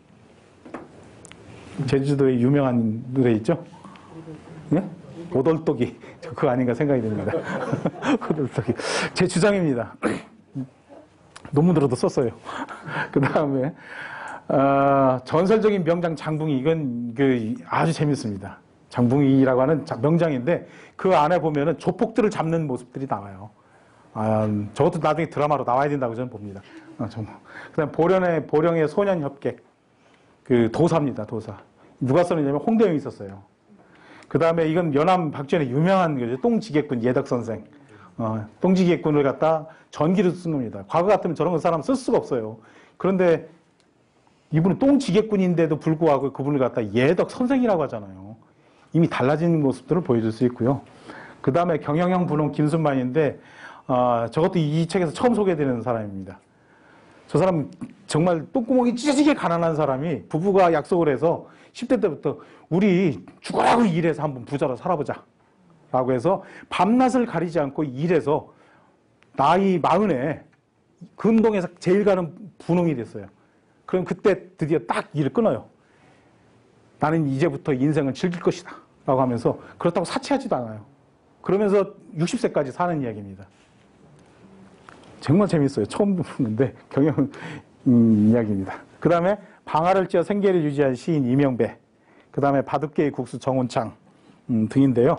제주도의 유명한 노래 있죠? 네? 오돌떡이. 그거 아닌가 생각이 듭니다. 오돌떡이. 제 주장입니다. 논문으로도 썼어요. 그 다음에, 전설적인 명장 장붕이. 이건 아주 재밌습니다. 장붕이라고 하는 명장인데 그 안에 보면은 조폭들을 잡는 모습들이 나와요. 저것도 나중에 드라마로 나와야 된다고 저는 봅니다. 그 다음 보령의 소년협객. 도사입니다, 도사. 누가 썼느냐면 홍대영이 썼어요. 그 다음에 이건 연암 박쥐의 유명한 거죠. 똥지객군 예덕선생. 똥지객군을 갖다 전기로 쓴 겁니다. 과거 같으면 저런 사람 쓸 수가 없어요. 그런데 이분은 똥지객군인데도 불구하고 그분을 갖다 예덕선생이라고 하잖아요. 이미 달라진 모습들을 보여줄 수 있고요. 그 다음에 경영형 분홍 김순만인데 저것도 이 책에서 처음 소개되는 사람입니다. 저 사람 정말 똥구멍이 찢어지게 가난한 사람이 부부가 약속을 해서 10대 때부터 우리 죽어라고 일해서 한번 부자로 살아보자 라고 해서 밤낮을 가리지 않고 일해서 나이 40에 근동에서 제일 가는 분홍이 됐어요. 그럼 그때 드디어 딱 일을 끊어요. 나는 이제부터 인생을 즐길 것이다 라고 하면서 그렇다고 사치하지도 않아요. 그러면서 60세까지 사는 이야기입니다. 정말 재밌어요. 처음 듣는데 경영 이야기입니다. 그 다음에 방아를 찧어 생계를 유지한 시인 이명배, 그 다음에 바둑계의 국수 정운창 등인데요.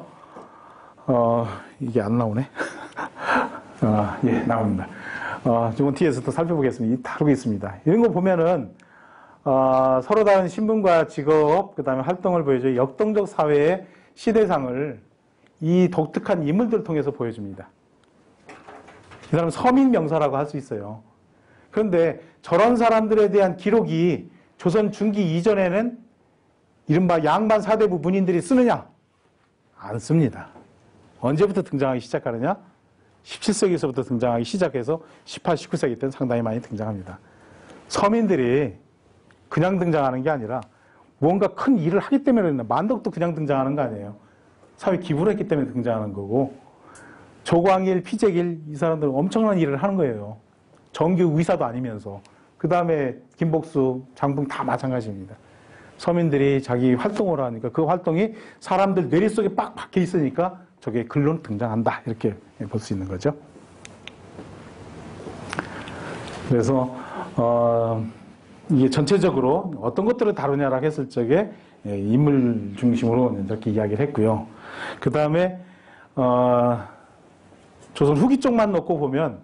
이게 안 나오네. 예, 나옵니다. 조금 뒤에서 또 살펴보겠습니다. 다루고 있습니다. 이런 거 보면은 서로 다른 신분과 직업, 그 다음에 활동을 보여줘 역동적 사회의 시대상을 이 독특한 인물들을 통해서 보여줍니다. 이 사람은 서민 명사라고 할 수 있어요. 그런데 저런 사람들에 대한 기록이 조선 중기 이전에는 이른바 양반 사대부 문인들이 쓰느냐? 안 씁니다. 언제부터 등장하기 시작하느냐? 17세기에서부터 등장하기 시작해서 18, 19세기 때는 상당히 많이 등장합니다. 서민들이 그냥 등장하는 게 아니라 뭔가 큰 일을 하기 때문에 만덕도 그냥 등장하는 거 아니에요. 사회 기부를 했기 때문에 등장하는 거고 조광일, 피재길 이 사람들은 엄청난 일을 하는 거예요. 정규 의사도 아니면서. 그 다음에 김복수, 장붕 다 마찬가지입니다. 서민들이 자기 활동을 하니까 그 활동이 사람들 뇌리 속에 빡 박혀 있으니까 저게 글로 등장한다. 이렇게 볼 수 있는 거죠. 그래서 이게 전체적으로 어떤 것들을 다루냐라고 했을 적에 인물 중심으로 이렇게 이야기를 했고요. 그 다음에 조선 후기 쪽만 놓고 보면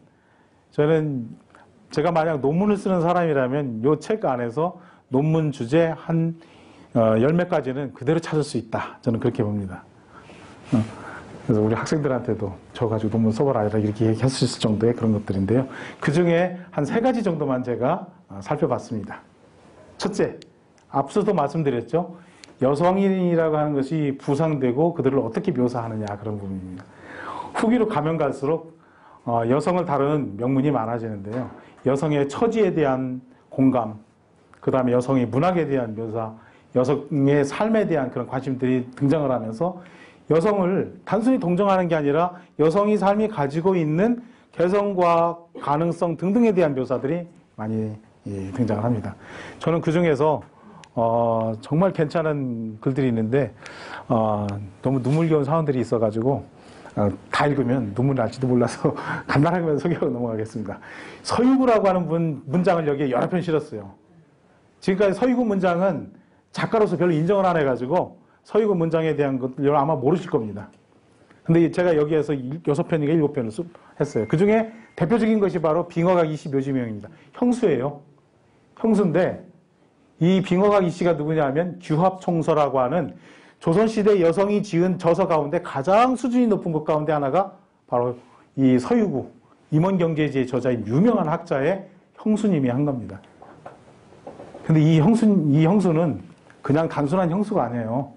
제가 만약 논문을 쓰는 사람이라면 이 책 안에서 논문 주제 한 10몇 가지는 그대로 찾을 수 있다. 저는 그렇게 봅니다. 그래서 우리 학생들한테도 저 가지고 논문 써봐라 이렇게 얘기할 수 있을 정도의 그런 것들인데요. 그 중에 한 3가지 정도만 제가 살펴봤습니다. 첫째, 앞서도 말씀드렸죠. 여성인이라고 하는 것이 부상되고 그들을 어떻게 묘사하느냐 그런 부분입니다. 후기로 가면 갈수록 여성을 다루는 명문이 많아지는데요. 여성의 처지에 대한 공감, 그 다음에 여성의 문학에 대한 묘사, 여성의 삶에 대한 그런 관심들이 등장을 하면서 여성을 단순히 동정하는 게 아니라 여성의 삶이 가지고 있는 개성과 가능성 등등에 대한 묘사들이 많이 등장을 합니다. 저는 그 중에서 정말 괜찮은 글들이 있는데 너무 눈물겨운 사원들이 있어가지고 다 읽으면 눈물 날지도 몰라서 간단하게만 소개하고 넘어가겠습니다. 서유구라고 하는 문장을 여기에 여러 편 실었어요. 지금까지 서유구 문장은 작가로서 별로 인정을 안 해가지고 서유구 문장에 대한 것들 아마 모르실 겁니다. 근데 제가 여기에서 6편인가 7편을 했어요. 그 중에 대표적인 것이 바로 빙어각 이씨 묘지명입니다. 형수예요. 형수인데 이 빙어각 이씨가 누구냐 하면 규합총서라고 하는 조선시대 여성이 지은 저서 가운데 가장 수준이 높은 것 가운데 하나가 바로 이 서유구 임원경제지의 저자인 유명한 학자의 형수님이 한 겁니다. 근데 이 형수는 그냥 단순한 형수가 아니에요.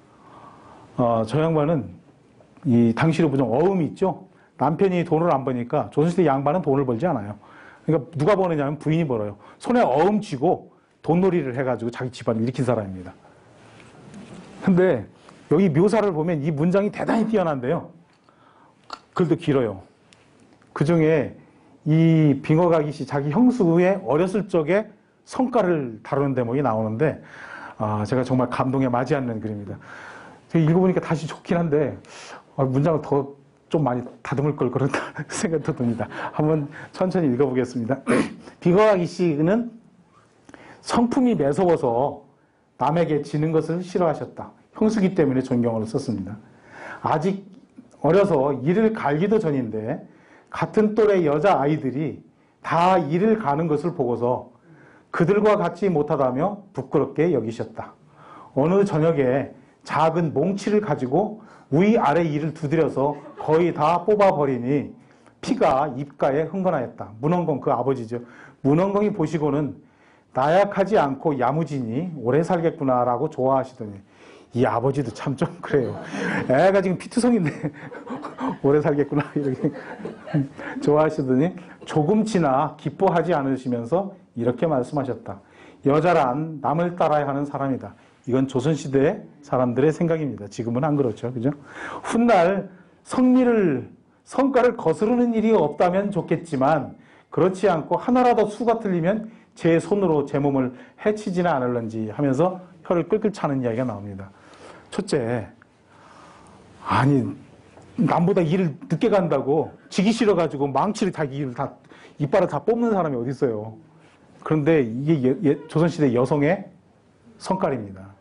저 양반은 이 당시로 보자면 어음이 있죠. 남편이 돈을 안 버니까 조선시대 양반은 돈을 벌지 않아요. 그러니까 누가 버느냐면 부인이 벌어요. 손에 어음 쥐고 돈놀이를 해가지고 자기 집안을 일으킨 사람입니다. 근데 여기 묘사를 보면 이 문장이 대단히 뛰어난데요. 글도 길어요. 그 중에 이 빙어각이 씨 자기 형수의 어렸을 적에 성과를 다루는 대목이 나오는데 제가 정말 감동에 맞지 않는 글입니다. 제가 읽어보니까 다시 좋긴 한데 문장을 더 좀 많이 다듬을 걸 그런 생각도 듭니다. 한번 천천히 읽어보겠습니다. 빙어각 씨는 성품이 매서워서 남에게 지는 것을 싫어하셨다. 형수기 때문에 존경어를 썼습니다. 아직 어려서 일을 갈기도 전인데 같은 또래 여자아이들이 다 일을 가는 것을 보고서 그들과 같이 못하다며 부끄럽게 여기셨다. 어느 저녁에 작은 몽치를 가지고 위아래 이를 두드려서 거의 다 뽑아버리니 피가 입가에 흥건하였다. 문헌공 그 아버지죠. 문헌공이 보시고는 나약하지 않고 야무지니 오래 살겠구나라고 좋아하시더니 이 아버지도 참 좀 그래요. 애가 지금 피투성인데 오래 살겠구나 이렇게 좋아하시더니 조금 지나 기뻐하지 않으시면서 이렇게 말씀하셨다. 여자란 남을 따라야 하는 사람이다. 이건 조선시대 사람들의 생각입니다. 지금은 안 그렇죠. 그죠? 훗날 성과를 거스르는 일이 없다면 좋겠지만 그렇지 않고 하나라도 수가 틀리면 제 손으로 제 몸을 해치지는 않을런지 하면서 혀를 끌끌 차는 이야기가 나옵니다. 첫째, 아니 남보다 일을 늦게 간다고 지기 싫어가지고 망치를 자기 일을 다 이빨을 다 뽑는 사람이 어디 있어요. 그런데 이게 조선시대 여성의 성깔입니다.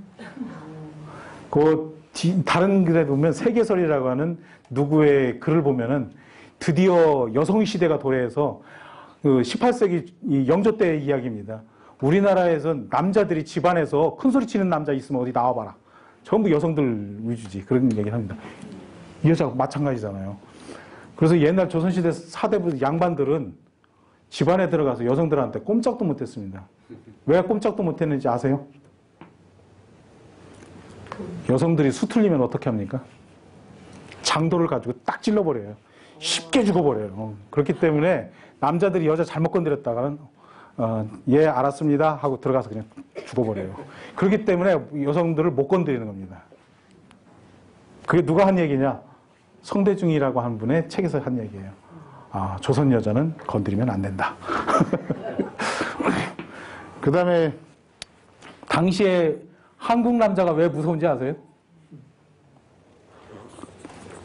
다른 글에 보면 세계설이라고 하는 누구의 글을 보면은 드디어 여성 시대가 도래해서 18세기 영조 때 이야기입니다. 우리나라에선 남자들이 집안에서 큰 소리 치는 남자 있으면 어디 나와봐라. 전부 여성들 위주지. 그런 얘기를 합니다. 이 여자가 마찬가지잖아요. 그래서 옛날 조선시대 사대부 양반들은 집안에 들어가서 여성들한테 꼼짝도 못했습니다. 왜 꼼짝도 못했는지 아세요? 여성들이 수틀리면 어떻게 합니까? 장도를 가지고 딱 찔러버려요. 쉽게 죽어버려요. 그렇기 때문에 남자들이 여자 잘못 건드렸다가는 예 알았습니다 하고 들어가서 그냥 죽어버려요. 그렇기 때문에 여성들을 못 건드리는 겁니다. 그게 누가 한 얘기냐? 성대중이라고 한 분의 책에서 한 얘기예요. 조선 여자는 건드리면 안 된다. 그 다음에 당시에 한국 남자가 왜 무서운지 아세요?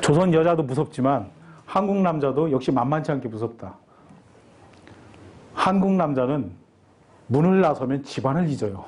조선 여자도 무섭지만 한국 남자도 역시 만만치 않게 무섭다. 한국 남자는 문을 나서면 집안을 잊어요.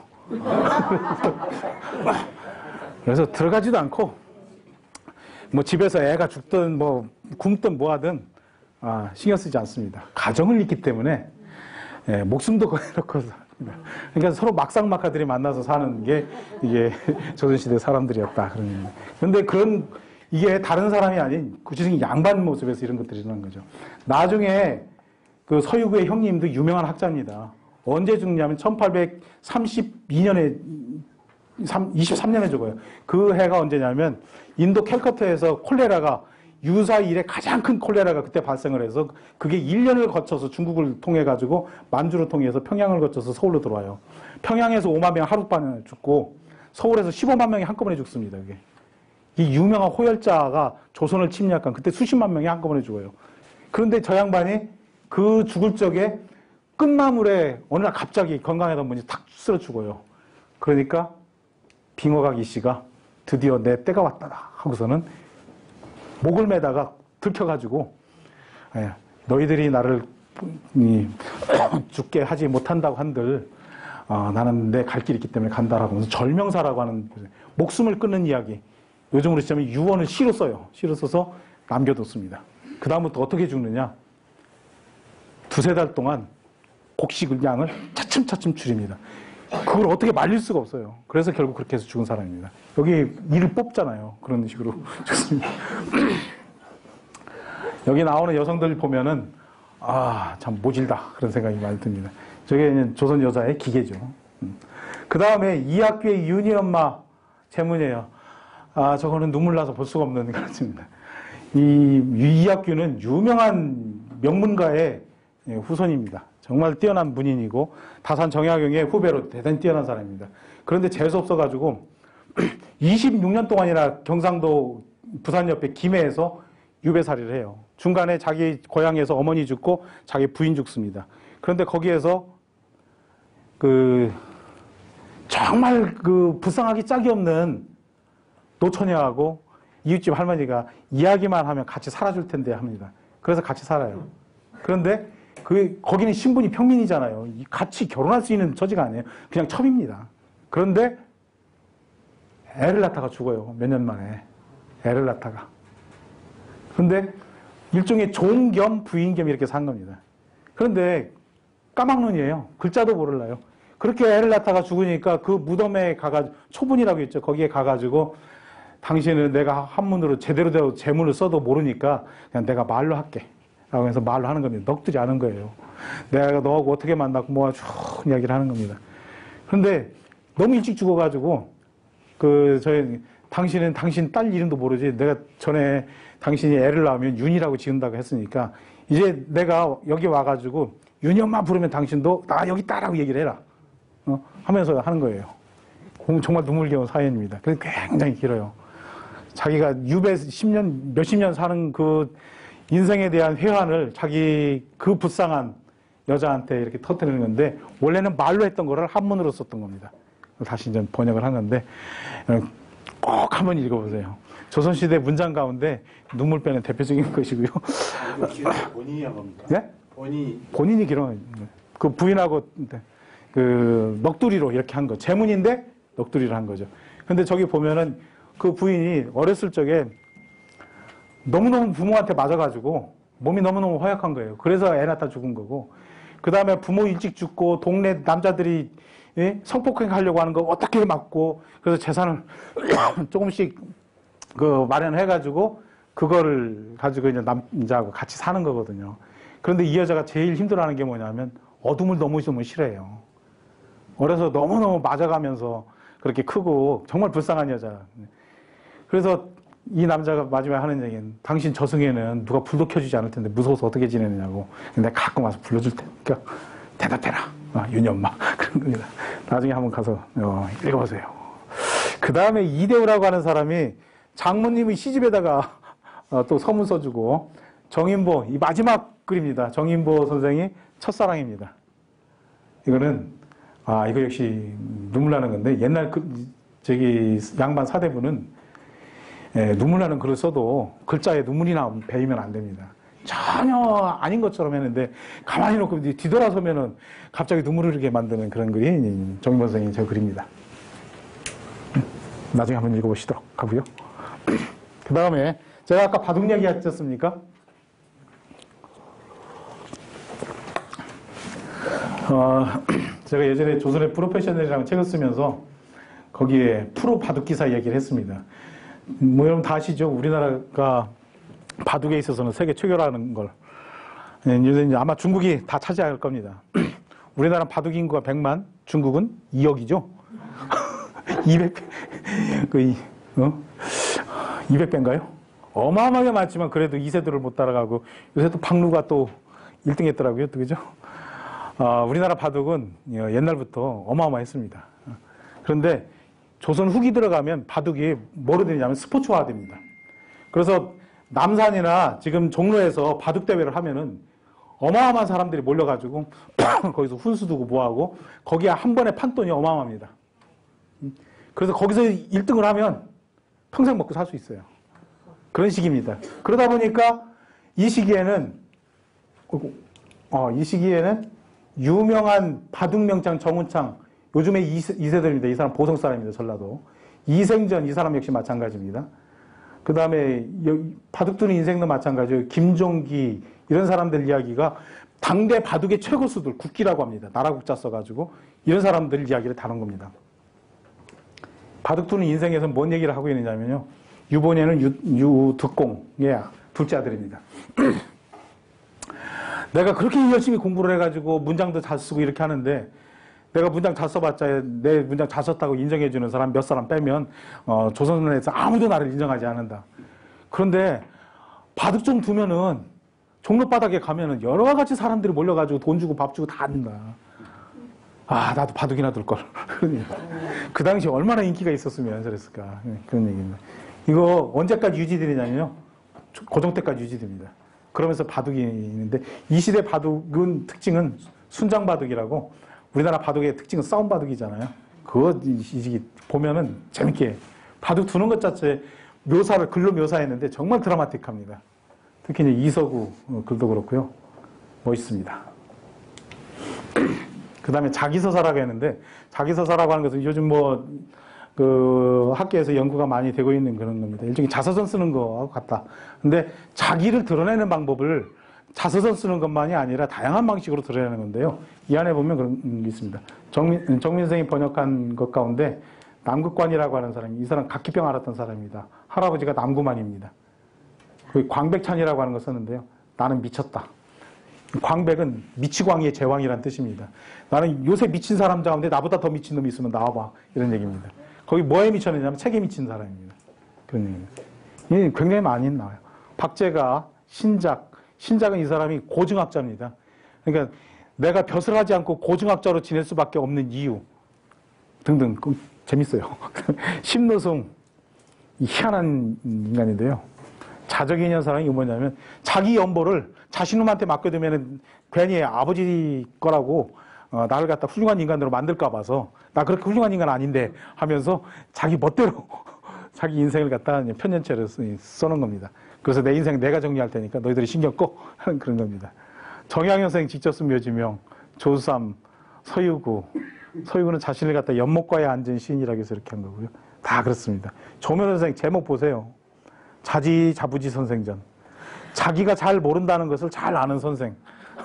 그래서 들어가지도 않고 뭐 집에서 애가 죽든 뭐 굶든 뭐 하든 신경 쓰지 않습니다. 가정을 잃기 때문에 목숨도 걸어놓고 삽니다. 그러니까 서로 막상막하들이 만나서 사는 게 이게 조선시대 사람들이었다. 그런데 이게 다른 사람이 아닌 구체적인 양반 모습에서 이런 것들이 일어난 거죠. 나중에 그 서유구의 형님도 유명한 학자입니다. 언제 죽냐면 1832년에 23년에 죽어요. 그 해가 언제냐면 인도 캘커타에서 콜레라가 유사 이래 가장 큰 콜레라가 그때 발생을 해서 그게 1년을 거쳐서 중국을 통해 가지고 만주를 통해서 평양을 거쳐서 서울로 들어와요. 평양에서 5만 명 하룻밤에 죽고 서울에서 15만 명이 한꺼번에 죽습니다. 그게. 이 유명한 호열자가 조선을 침략한 그때 수십만 명이 한꺼번에 죽어요. 그런데 저 양반이 그 죽을 적에 끝나물에 어느 날 갑자기 건강하던 분이 탁 쓰러 죽어요. 그러니까 빙어각 이씨가 드디어 내 때가 왔다 하고서는 목을 매다가 들켜가지고 너희들이 나를 죽게 하지 못한다고 한들 나는 내 갈 길이 있기 때문에 간다라고 하면서 절명사라고 하는 목숨을 끊는 이야기, 요즘으로 치자면 유언을 시로 써요. 시로 써서 남겨뒀습니다. 그 다음부터 어떻게 죽느냐, 두세 달 동안 곡식을 양을 차츰차츰 줄입니다. 그걸 어떻게 말릴 수가 없어요. 그래서 결국 그렇게 해서 죽은 사람입니다. 여기 이를 뽑잖아요. 그런 식으로 죽습니다. 여기 나오는 여성들 보면은 참 모질다 그런 생각이 많이 듭니다. 저게 조선 여자의 기계죠. 그 다음에 이 학교의 윤희 엄마 제문이에요. 저거는 눈물 나서 볼 수가 없는 그렇습니다. 이 학교는 유명한 명문가의 후손입니다. 정말 뛰어난 문인이고 다산 정약용의 후배로 대단히 뛰어난 사람입니다. 그런데 재수 없어가지고 26년 동안이나 경상도 부산 옆에 김해에서 유배살이를 해요. 중간에 자기 고향에서 어머니 죽고 자기 부인 죽습니다. 그런데 거기에서 정말 불쌍하기 짝이 없는 노처녀하고 이웃집 할머니가 이야기만 하면 같이 살아줄 텐데 합니다. 그래서 같이 살아요. 그런데 거기는 신분이 평민이잖아요. 같이 결혼할 수 있는 처지가 아니에요. 그냥 첩입니다. 그런데 애를 낳다가 죽어요. 몇 년 만에. 애를 낳다가. 그런데 일종의 종 겸 부인 겸 이렇게 산 겁니다. 그런데 까막눈이에요. 글자도 모를라요. 그렇게 애를 낳다가 죽으니까 그 무덤에 초분이라고 있죠. 거기에 가가지고 당신은 내가 한문으로 제대로 된 제문을 써도 모르니까 그냥 내가 말로 할게. 라고 해서 말로 하는 겁니다. 넋들이 아는 거예요. 내가 너하고 어떻게 만났고 뭐가 쭉 이야기를 하는 겁니다. 그런데 너무 일찍 죽어가지고 당신은 당신 딸 이름도 모르지. 내가 전에 당신이 애를 낳으면 윤이라고 지은다고 했으니까 이제 내가 여기 와가지고 윤이 엄마 부르면 당신도 나 여기 있다라고 얘기를 해라. 하면서 하는 거예요. 정말 눈물겨운 사연입니다. 그래서 굉장히 길어요. 자기가 유배 몇십 년 사는 그 인생에 대한 회한을 자기 그 불쌍한 여자한테 이렇게 터뜨리는 건데, 원래는 말로 했던 거를 한문으로 썼던 겁니다. 다시 이제 번역을 하는데, 꼭 한번 읽어보세요. 조선시대 문장 가운데 눈물 빼는 대표적인 것이고요. 본인이 한 겁니까? 네? 본인이 기록한, 그 부인하고 넋두리로 이렇게 한 거. 제문인데 넋두리를 한 거죠. 근데 저기 보면은 그 부인이 어렸을 적에 너무너무 부모한테 맞아가지고 몸이 너무너무 허약한 거예요. 그래서 애 낳다 죽은 거고, 그 다음에 부모 일찍 죽고 동네 남자들이 성폭행 하려고 하는 거 어떻게 막고, 그래서 재산을 조금씩 마련해가지고 그거를 가지고 이제 남자하고 같이 사는 거거든요. 그런데 이 여자가 제일 힘들어하는 게 뭐냐면 어둠을 너무 싫어해요. 어려서 너무너무 맞아가면서 그렇게 크고 정말 불쌍한 여자. 그래서 이 남자가 마지막에 하는 얘기는, 당신 저승에는 누가 불도 켜주지 않을 텐데 무서워서 어떻게 지내느냐고. 내가 가끔 와서 불러줄 테니까 대답해라. 윤희 엄마. 그런 겁니다. 나중에 한번 가서 읽어보세요. 그 다음에 이대우라고 하는 사람이 장모님의 시집에다가 또 서문 써주고, 정인보, 이 마지막 글입니다. 정인보 선생이 첫사랑입니다. 이거는, 이거 역시 눈물 나는 건데, 옛날 양반 사대부는 눈물 나는 글을 써도 글자에 눈물이 배이면 안 됩니다. 전혀 아닌 것처럼 했는데 가만히 놓고 뒤돌아서면은 갑자기 눈물을 흘리게 만드는 그런 글이 정인범 선생님 제 글입니다. 나중에 한번 읽어보시도록 하고요. 그 다음에 제가 아까 바둑 이야기 하지 않습니까? 제가 예전에 조선의 프로페셔널이라는 책을 쓰면서 거기에 프로 바둑 기사 이야기를 했습니다. 뭐 여러분 다 아시죠? 우리나라가 바둑에 있어서는 세계 최고라는 걸. 이제 아마 중국이 다 차지할 겁니다. 우리나라 바둑 인구가 100만, 중국은 2억이죠? 200배인가요? 어마어마하게 많지만 그래도 2세들을 못 따라가고 요새 또 박루가 또 1등 했더라고요. 또 그죠? 우리나라 바둑은 옛날부터 어마어마했습니다. 그런데 조선 후기 들어가면 바둑이 뭐로 되냐면 스포츠화 됩니다. 그래서 남산이나 지금 종로에서 바둑 대회를 하면은 어마어마한 사람들이 몰려가지고 거기서 훈수 두고 뭐하고 거기에 한 번에 판돈이 어마어마합니다. 그래서 거기서 1등을 하면 평생 먹고 살 수 있어요. 그런 시기입니다. 그러다 보니까 이 시기에는 유명한 바둑 명장 정운창, 요즘에 2세들입니다. 이 사람 보성 사람입니다. 전라도. 이생전 이 사람 역시 마찬가지입니다. 그 다음에 바둑 두는 인생도 마찬가지예요. 김종기 이런 사람들 이야기가 당대 바둑의 최고수들, 국기라고 합니다. 나라국자 써가지고 이런 사람들 이야기를 다룬 겁니다. 바둑 두는 인생에서 뭔 얘기를 하고 있느냐면요. 유본에는 유득공의 둘째 아들입니다. 내가 그렇게 열심히 공부를 해가지고 문장도 잘 쓰고 이렇게 하는데 내가 문장 잘 써봤자 내 문장 잘 썼다고 인정해주는 사람 몇 사람 빼면 조선에서 아무도 나를 인정하지 않는다. 그런데 바둑 좀 두면은 종로바닥에 가면은 여러 가지 사람들이 몰려가지고 돈 주고 밥 주고 다 한다. 나도 바둑이나 둘걸. 그 당시 얼마나 인기가 있었으면 저랬을까. 그런 얘기입니다. 이거 언제까지 유지되냐면요. 고종 때까지 유지됩니다. 그러면서 바둑이 있는데 이 시대 바둑은 특징은 순장바둑이라고 우리나라 바둑의 특징은 싸움 바둑이잖아요. 그거 이 시기 보면은 재밌게 바둑 두는 것 자체 묘사를 글로 묘사했는데 정말 드라마틱합니다. 특히 이제 이서구 글도 그렇고요. 멋있습니다. 그 다음에 자기서사라고 했는데 자기서사라고 하는 것은 요즘 학계에서 연구가 많이 되고 있는 그런 겁니다. 일종의 자서전 쓰는 거하고 같다. 근데 자기를 드러내는 방법을 자서전 쓰는 것만이 아니라 다양한 방식으로 드러내는 건데요. 이 안에 보면 그런 게 있습니다. 정민 선생이 번역한 것 가운데 남극관이라고 하는 사람이 이 사람 각기병 앓았던 사람입니다. 할아버지가 남구만입니다. 광백찬이라고 하는 거 썼는데요. 나는 미쳤다. 광백은 미치광이의 제왕이라는 뜻입니다. 나는 요새 미친 사람 가운데 나보다 더 미친 놈이 있으면 나와봐. 이런 얘기입니다. 거기 뭐에 미쳤느냐면 책에 미친 사람입니다. 그런 얘기입니다. 이 굉장히 많이 나와요. 박제가, 신작은 이 사람이 고증학자입니다. 그러니까 내가 벼슬 하지 않고 고증학자로 지낼 수밖에 없는 이유 등등 재밌어요. 심노승 희한한 인간인데요. 자적인연 사람이 뭐냐면 자기 연보를 자신놈한테 맡겨두면 괜히 아버지 거라고 나를 갖다 훌륭한 인간으로 만들까 봐서 나 그렇게 훌륭한 인간 아닌데 하면서 자기 멋대로 자기 인생을 갖다 편년체를 써놓은 겁니다. 그래서 내 인생 내가 정리할 테니까 너희들이 신경 꺼 하는 그런 겁니다. 정양현 선생 직접 쓴 묘지명, 조삼, 서유구는 자신을 갖다 연못가에 앉은 시인이라고 해서 이렇게 한 거고요. 다 그렇습니다. 조면 선생 제목 보세요. 자지자부지 선생전. 자기가 잘 모른다는 것을 잘 아는 선생.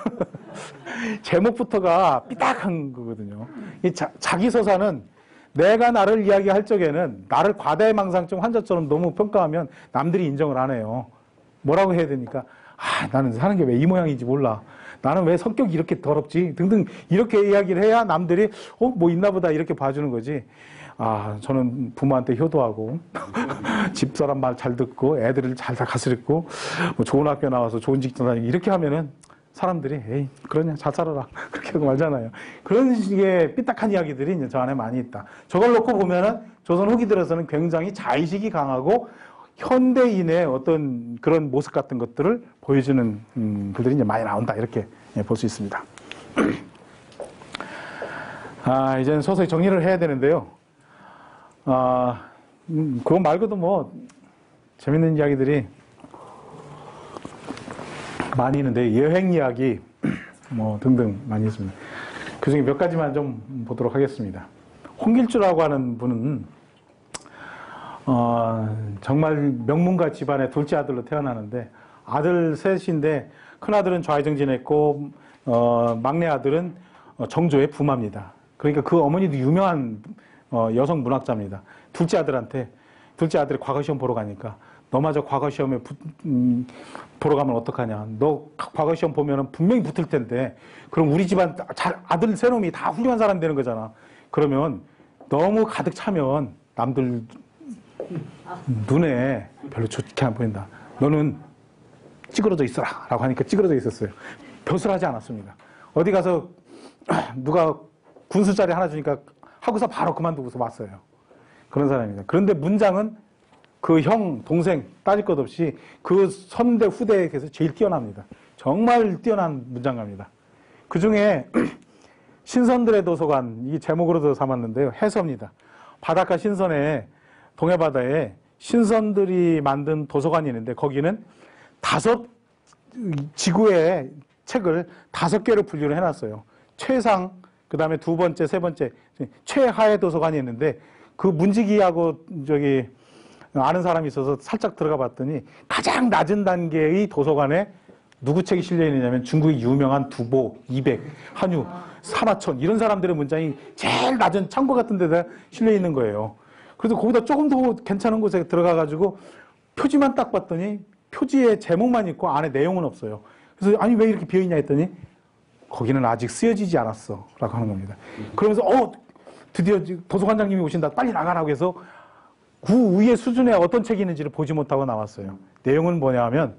제목부터가 삐딱한 거거든요. 이 자기 서사는 내가 나를 이야기할 적에는 나를 과대망상증 환자처럼 너무 평가하면 남들이 인정을 안 해요. 뭐라고 해야 되니까 나는 사는 게 왜 이 모양인지 몰라. 나는 왜 성격이 이렇게 더럽지? 등등 이렇게 이야기를 해야 남들이 뭐 있나 보다 이렇게 봐주는 거지. 저는 부모한테 효도하고 집사람 말 잘 듣고 애들을 잘 다스렸고 뭐 좋은 학교 나와서 좋은 직장 다니고 이렇게 하면은 사람들이 에이 그러냐 잘 살아라 그렇게 하고 말잖아요. 그런 식의 삐딱한 이야기들이 이제 저 안에 많이 있다. 저걸 놓고 보면은 조선 후기 들어서는 굉장히 자의식이 강하고 현대인의 어떤 그런 모습 같은 것들을 보여주는 글들이 이제 많이 나온다 이렇게 볼 수 있습니다. 이제는 서서히 정리를 해야 되는데요. 그거 말고도 재밌는 이야기들이 많이 있는데, 여행 이야기, 뭐, 등등 많이 있습니다. 그 중에 몇 가지만 좀 보도록 하겠습니다. 홍길주라고 하는 분은, 정말 명문가 집안의 둘째 아들로 태어나는데, 아들 셋인데, 큰아들은 좌회정진했고, 막내 아들은 정조의 부마입니다. 그러니까 그 어머니도 유명한 여성 문학자입니다. 둘째 아들이 과거시험 보러 가니까, 너마저 과거시험에 보러 가면 어떡하냐. 너 과거시험 보면은 분명히 붙을 텐데, 그럼 우리 집안 아들 세 놈이 다 훌륭한 사람 되는 거잖아. 그러면 너무 가득 차면 남들 눈에 별로 좋게 안 보인다. 너는 찌그러져 있어라. 라고 하니까 찌그러져 있었어요. 벼슬하지 않았습니다. 어디 가서 누가 군수자리 하나 주니까 하고서 바로 그만두고서 왔어요. 그런 사람입니다. 그런데 문장은 그 형, 동생 따질 것 없이 그 선대 후대에서 제일 뛰어납니다. 정말 뛰어난 문장가입니다. 그 중에 신선들의 도서관, 이 제목으로도 삼았는데요. 해서입니다. 바닷가 신선에, 동해바다에 신선들이 만든 도서관이 있는데, 거기는 5 지구의 책을 5개로 분류를 해놨어요. 최상, 그 다음에 2번째, 3번째, 최하의 도서관이 있는데, 그 문지기하고 아는 사람이 있어서 살짝 들어가 봤더니, 가장 낮은 단계의 도서관에 누구 책이 실려 있느냐면 중국의 유명한 두보, 이백, 한유, 사마천 이런 사람들의 문장이 제일 낮은 창고 같은 데다 실려 있는 거예요. 그래서 거기다 조금 더 괜찮은 곳에 들어가가지고 표지만 딱 봤더니 표지에 제목만 있고 안에 내용은 없어요. 그래서 아니 왜 이렇게 비어있냐 했더니 거기는 아직 쓰여지지 않았어 라고 하는 겁니다. 그러면서 드디어 도서관장님이 오신다, 빨리 나가라고 해서 그 위의 수준에 어떤 책이 있는지를 보지 못하고 나왔어요. 내용은 뭐냐 하면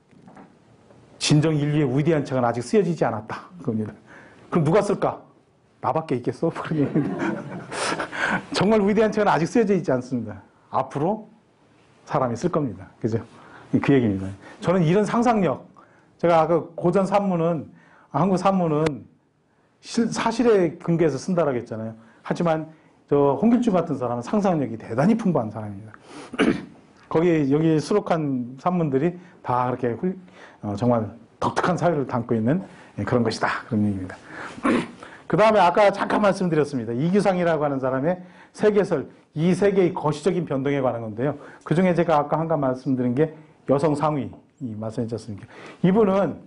진정 인류의 위대한 책은 아직 쓰여지지 않았다 그겁니다. 그럼 누가 쓸까? 나밖에 있겠어? 그런 얘기입니다. 정말 위대한 책은 아직 쓰여져 있지 않습니다. 앞으로 사람이 쓸 겁니다. 그죠? 그 얘기입니다. 저는 이런 상상력, 제가 아까 고전 산문은, 한국 산문은 사실에 근거해서 쓴다라고 했잖아요. 하지만 저 홍길주 같은 사람은 상상력이 대단히 풍부한 사람입니다. 여기 수록한 산문들이 다 그렇게 정말 독특한 사유를 담고 있는 그런 것이다. 그런 얘기입니다. 그 다음에 아까 잠깐 말씀드렸습니다. 이규상이라고 하는 사람의 세계설, 이 세계의 거시적인 변동에 관한 건데요. 그 중에 제가 아까 한가 말씀드린 게 여성 상위, 말씀해 주셨습니까? 이분은,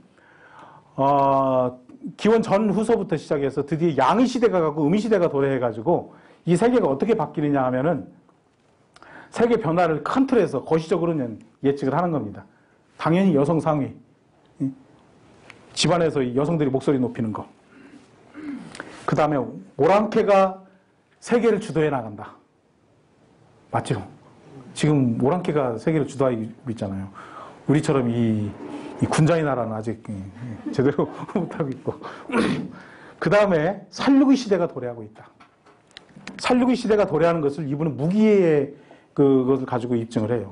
기원 전 후서부터 시작해서 드디어 양의 시대가 가고 음의 시대가 도래해가지고 이 세계가 어떻게 바뀌느냐 하면은 세계 변화를 큰 틀에서 거시적으로는 예측을 하는 겁니다. 당연히 여성 상위, 집안에서 여성들이 목소리 높이는 거. 그 다음에 오랑캐가 세계를 주도해 나간다. 맞죠? 지금 오랑캐가 세계를 주도하고 있잖아요. 우리처럼 이 군자의 나라는 아직 제대로 못하고 있고. 그 다음에 살육의 시대가 도래하고 있다. 살육의 시대가 도래하는 것을 이분은 무기의 그것을 가지고 입증을 해요.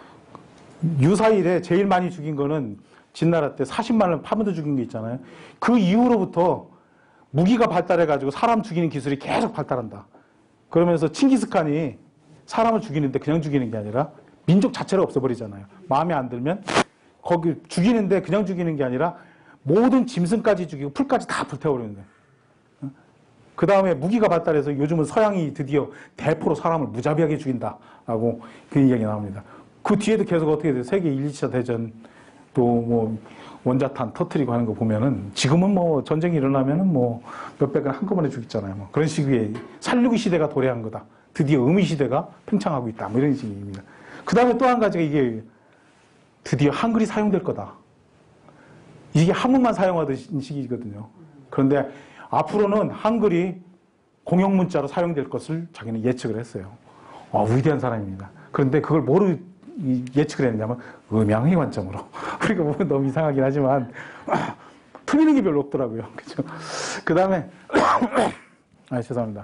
유사일에 제일 많이 죽인 거는 진나라 때 40만을 파묻어 죽인 게 있잖아요. 그 이후로부터 무기가 발달해가지고 사람 죽이는 기술이 계속 발달한다. 그러면서 칭기스칸이 사람을 죽이는데 그냥 죽이는 게 아니라 민족 자체를 없애버리잖아요. 마음에 안 들면 거기 죽이는데 그냥 죽이는 게 아니라 모든 짐승까지 죽이고 풀까지 다 불태워버리는 거예요. 그 다음에 무기가 발달해서 요즘은 서양이 드디어 대포로 사람을 무자비하게 죽인다라고 그 이야기 나옵니다. 그 뒤에도 계속 어떻게 돼요? 세계 1, 2차 대전 또 뭐 원자탄 터트리고 하는 거 보면은 지금은 뭐 전쟁이 일어나면은 뭐 몇백은 한꺼번에 죽있잖아요. 뭐 그런 식의 살육의 시대가 도래한 거다. 드디어 음의 시대가 팽창하고 있다. 뭐 이런 식입니다. 그 다음에 또 한 가지가 이게 드디어 한글이 사용될 거다. 이게 한문만 사용하던 시기거든요. 그런데 앞으로는 한글이 공용문자로 사용될 것을 자기는 예측을 했어요. 위대한 사람입니다. 그런데 그걸 뭐로 예측을 했냐면 음양의 관점으로. 우리가 보면 너무 이상하긴 하지만 틀리는 게 별로 없더라고요. 그렇죠? 그 다음에 죄송합니다.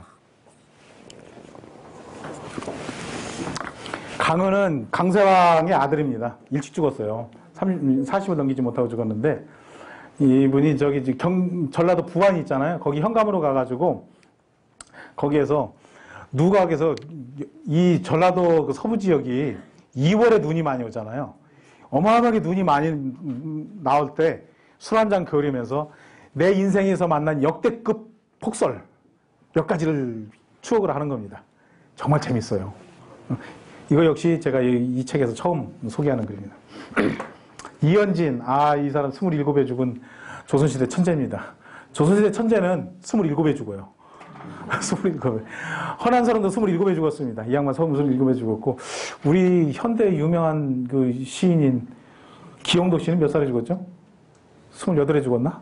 강은은 강세왕의 아들입니다. 일찍 죽었어요. 40을 넘기지 못하고 죽었는데 이분이 전라도 부안이 있잖아요. 거기 현감으로 가가지고 거기에서 누각에서 이 전라도 그 서부 지역이 2월에 눈이 많이 오잖아요. 어마어마하게 눈이 많이 나올 때 술 한잔 그리면서 내 인생에서 만난 역대급 폭설 몇 가지를 추억을 하는 겁니다. 정말 재밌어요. 이거 역시 제가 이 책에서 처음 소개하는 글입니다. 이현진, 이 사람 27에 죽은 조선시대 천재입니다. 조선시대 천재는 27에 죽어요. 27에. 허난사람도 27에 죽었습니다. 이 양반 27에 죽었고, 우리 현대 유명한 그 시인인 기영도 씨는 몇 살에 죽었죠? 28에 죽었나?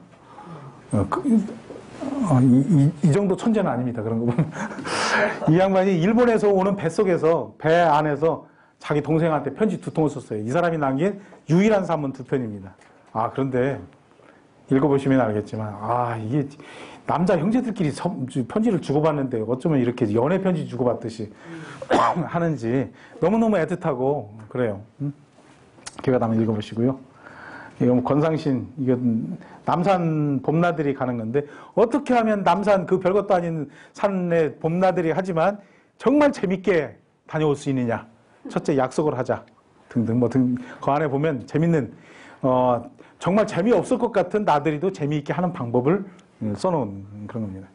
이 정도 천재는 아닙니다. 그런 거 보면. 이 양반이 일본에서 오는 뱃속에서, 배 안에서 자기 동생한테 편지 2통을 썼어요. 이 사람이 남긴 유일한 산문 2편입니다. 그런데 읽어보시면 알겠지만, 이게 남자 형제들끼리 편지를 주고받는데 어쩌면 이렇게 연애 편지 주고받듯이 하는지 너무너무 애틋하고 그래요. 기회가 나면 읽어보시고요. 이건 권상신, 이건 남산 봄나들이 가는 건데, 어떻게 하면 남산 그 별것도 아닌 산에 봄나들이 하지만 정말 재밌게 다녀올 수 있느냐. 첫째, 약속을 하자. 등등, 그 안에 보면 재밌는, 정말 재미없을 것 같은 나들이도 재미있게 하는 방법을 써놓은 그런 겁니다.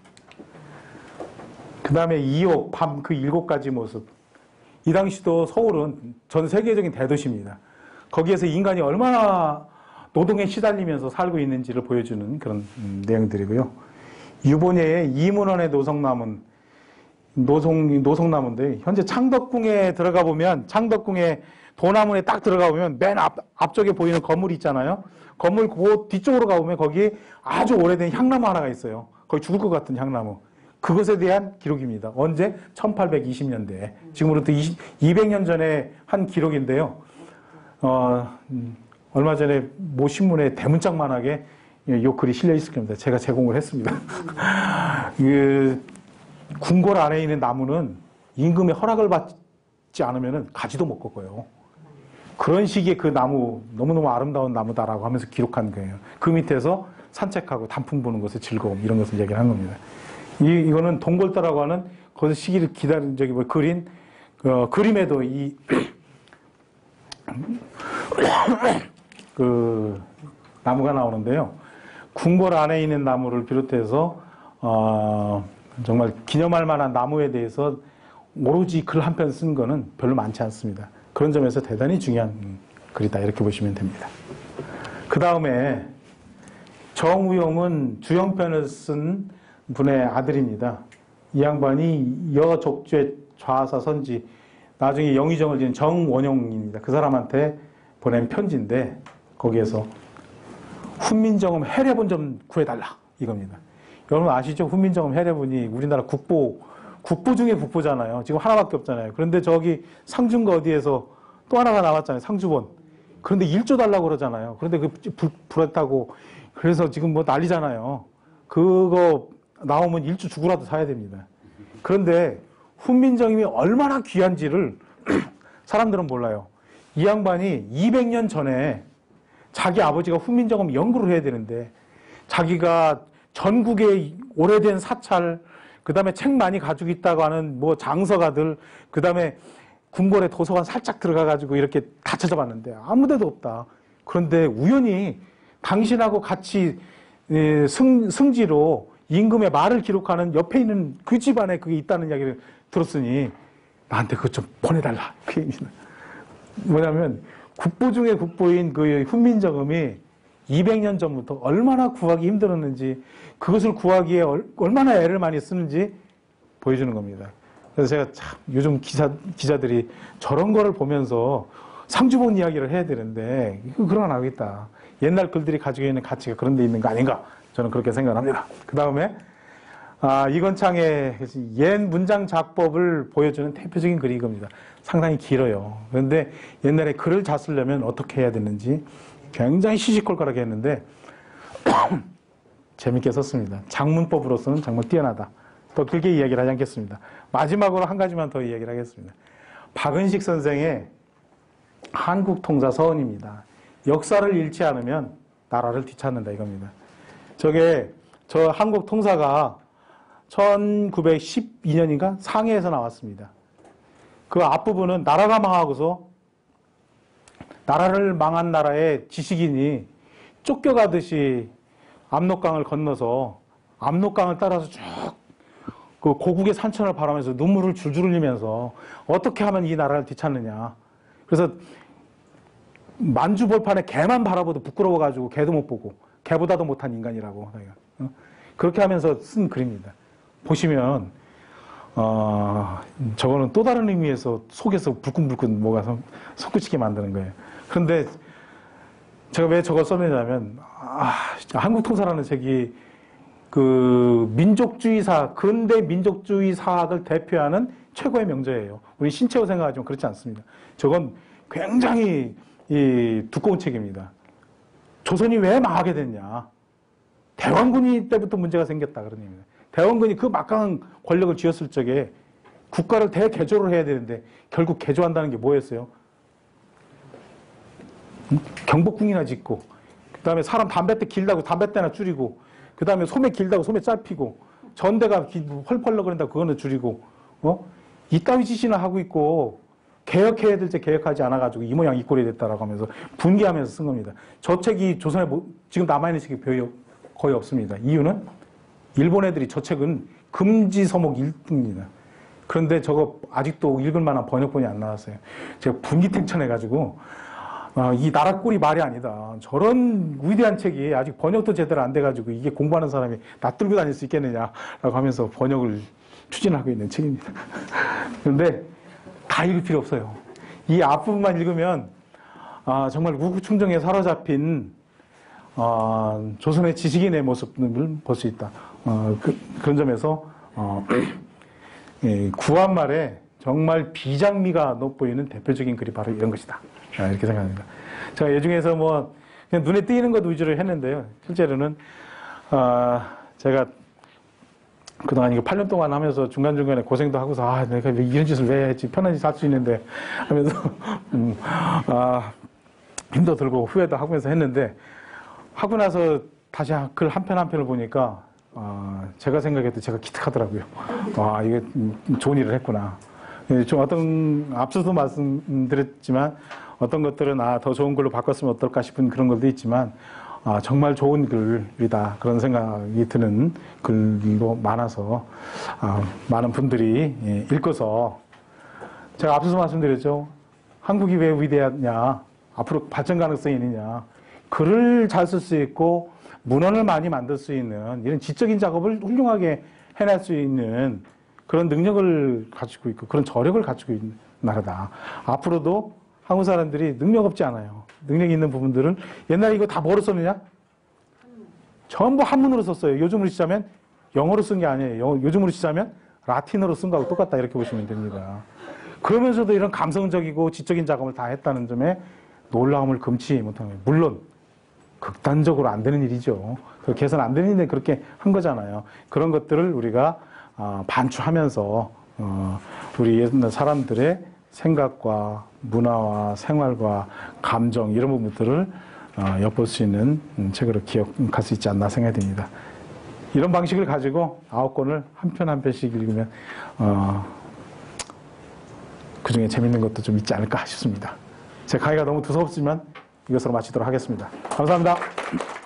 그 다음에 이옥, 밤 그 7가지 모습. 이 당시도 서울은 전 세계적인 대도시입니다. 거기에서 인간이 얼마나 노동에 시달리면서 살고 있는지를 보여주는 그런 내용들이고요. 유보녀의 이문원의 노송나무인데, 현재 창덕궁에 들어가 보면, 창덕궁의 도나문에 딱 들어가 보면 맨 앞쪽에 보이는 건물이 있잖아요. 건물 그 뒤쪽으로 가보면 거기에 아주 오래된 향나무 하나가 있어요. 거의 죽을 것 같은 향나무. 그것에 대한 기록입니다. 언제? 1820년대에. 지금으로부터 200년 전에 한 기록인데요. 얼마 전에 모 신문에 대문짝만하게 이 글이 실려 있을 겁니다. 제가 제공을 했습니다. 궁궐 안에 있는 나무는 임금의 허락을 받지 않으면 가지도 못 꺾어요. 그런 식의 그 나무, 너무너무 아름다운 나무다라고 하면서 기록한 거예요. 그 밑에서 산책하고 단풍 보는 것의 즐거움, 이런 것을 얘기를 한 겁니다. 이거는 동골다라고 하는 거기서 시기를 기다린 그린, 그림에도 그 나무가 나오는데요. 궁궐 안에 있는 나무를 비롯해서 정말 기념할 만한 나무에 대해서 오로지 글 한 편 쓴 거는 별로 많지 않습니다. 그런 점에서 대단히 중요한 글이다, 이렇게 보시면 됩니다. 그 다음에 정우용은 주영편을 쓴 분의 아들입니다. 이 양반이 여족죄 좌사 선지, 나중에 영의정을 지은 정원용입니다. 그 사람한테 보낸 편지인데, 거기에서 훈민정음 해례본 좀 구해달라, 이겁니다. 여러분 아시죠? 훈민정음 해례본이 우리나라 국보 중에 국보잖아요. 지금 하나밖에 없잖아요. 그런데 저기 상주인가 어디에서 또 하나가 나왔잖아요. 상주본. 그런데 1조 달라고 그러잖아요. 그런데 불었다고 그래서 지금 난리잖아요. 그거 나오면 1조 주고라도 사야 됩니다. 그런데 훈민정음이 얼마나 귀한지를 사람들은 몰라요. 이 양반이 200년 전에 자기 아버지가 훈민정음 연구를 해야 되는데, 자기가 전국의 오래된 사찰, 그 다음에 책 많이 가지고 있다고 하는 장서가들, 그 다음에 궁궐에 도서관 살짝 들어가가지고 이렇게 다 찾아봤는데 아무 데도 없다. 그런데 우연히 당신하고 같이 승지로 임금의 말을 기록하는 옆에 있는 그 집안에 그게 있다는 이야기를 들었으니 나한테 그것 좀 보내달라. 그 얘기는 뭐냐면, 국보 중에 국보인 그 훈민정음이 200년 전부터 얼마나 구하기 힘들었는지, 그것을 구하기에 얼마나 애를 많이 쓰는지 보여주는 겁니다. 그래서 제가 참 요즘 기자들이 저런 거를 보면서 상주본 이야기를 해야 되는데 그런 건 알겠다. 옛날 글들이 가지고 있는 가치가 그런 데 있는 거 아닌가, 저는 그렇게 생각합니다. 그 다음에 이건창의 옛 문장 작법을 보여주는 대표적인 글이 이겁니다. 상당히 길어요. 그런데 옛날에 글을 잘 쓰려면 어떻게 해야 되는지 굉장히 시시콜콜하게 했는데 재밌게 썼습니다. 작문법으로서는 정말 뛰어나다. 더 길게 이야기를 하지 않겠습니다. 마지막으로 한 가지만 더 이야기를 하겠습니다. 박은식 선생의 한국통사 서원입니다. 역사를 잃지 않으면 나라를 뒤찾는다, 이겁니다. 저 한국통사가 1912년인가 상해에서 나왔습니다. 그 앞부분은 나라가 망하고서 나라를 망한 나라의 지식인이 쫓겨가듯이 압록강을 건너서 압록강을 따라서 쭉 그 고국의 산천을 바라면서 눈물을 줄줄 흘리면서 어떻게 하면 이 나라를 되찾느냐. 그래서 만주벌판에 개만 바라봐도 부끄러워가지고 개도 못 보고 개보다도 못한 인간이라고. 그렇게 하면서 쓴 글입니다. 보시면 저거는 또 다른 의미에서 속에서 불끈불끈 뭐가 솟구치게 만드는 거예요. 그런데 제가 왜 저걸 썼느냐면 한국통사라는 책이 그 민족주의사, 근대 민족주의사학을 대표하는 최고의 명저예요. 우리 신체호 생각하지만 그렇지 않습니다. 저건 굉장히 두꺼운 책입니다. 조선이 왜 망하게 됐냐. 대원군이 때부터 문제가 생겼다 그런 얘기입니다. 대원군이 그 막강한 권력을 쥐었을 적에 국가를 대개조를 해야 되는데 결국 개조한다는 게 뭐였어요? 경복궁이나 짓고, 그 다음에 사람 담뱃대 길다고 담뱃대나 줄이고, 그 다음에 소매 길다고 소매 짧히고, 전대가 펄펄럭 거린다고 그거는 줄이고, 이따위 짓이나 하고 있고, 개혁해야 될 때 개혁하지 않아가지고 이 모양 이 꼴이 됐다라고 하면서 분개하면서 쓴 겁니다. 저 책이 조선에 지금 남아있는 책이 거의 없습니다. 이유는 일본 애들이 저 책은 금지 서목 1등입니다. 그런데 저거 아직도 읽을 만한 번역본이 안 나왔어요. 제가 분기탱천해가지고 이 나라 꼴이 말이 아니다. 저런 위대한 책이 아직 번역도 제대로 안 돼가지고 이게 공부하는 사람이 낯들고 다닐 수 있겠느냐라고 하면서 번역을 추진하고 있는 책입니다. 그런데 다 읽을 필요 없어요. 이 앞부분만 읽으면 정말 우후충정에 사로잡힌 조선의 지식인의 모습을 볼 수 있다. 그런 점에서 구한말에 정말 비장미가 돋보이는 대표적인 글이 바로 이런 것이다. 이렇게 생각합니다. 제가 이 중에서 뭐 그냥 눈에 띄는 것 위주로 했는데요. 실제로는 제가 그동안 이거 8년 동안 하면서 중간중간에 고생도 하고서 내가 이런 짓을 왜 했지, 편안히 살 수 있는데 하면서 힘도 들고 후회도 하면서 했는데, 하고 다시 글 한 편 한 편을 보니까 제가 생각해도 제가 기특하더라고요. 이게 좋은 일을 했구나. 좀 앞서도 말씀드렸지만 어떤 것들은 더 좋은 글로 바꿨으면 어떨까 싶은 그런 것도 있지만 정말 좋은 글이다, 그런 생각이 드는 글도 많아서 많은 분들이 읽어서, 제가 앞서서 말씀드렸죠. 한국이 왜 위대하냐, 앞으로 발전 가능성이 있느냐, 글을 잘 쓸 수 있고 문헌을 많이 만들 수 있는 이런 지적인 작업을 훌륭하게 해낼 수 있는 그런 능력을 가지고 있고 그런 저력을 가지고 있는 나라다. 앞으로도 한국 사람들이 능력 없지 않아요. 능력 있는 부분들을, 옛날에 이거 다 뭐로 썼느냐? 전부 한문으로 썼어요. 요즘으로 치자면 영어로 쓴 게 아니에요. 요즘으로 치자면 라틴어로 쓴 거하고 똑같다, 이렇게 보시면 됩니다. 그러면서도 이런 감성적이고 지적인 작업을 다 했다는 점에 놀라움을 금치 못하는 거예요. 물론 극단적으로 안 되는 일이죠. 개선 안 되는 일인데 그렇게 한 거잖아요. 그런 것들을 우리가 반추하면서 우리 옛날 사람들의 생각과 문화와 생활과 감정, 이런 부분들을 엿볼 수 있는 책으로 기억할 수 있지 않나 생각이 듭니다. 이런 방식을 가지고 9권을 한 편 한 편씩 읽으면 그중에 재밌는 것도 좀 있지 않을까 싶습니다. 제 강의가 너무 두서없지만 이것으로 마치도록 하겠습니다. 감사합니다.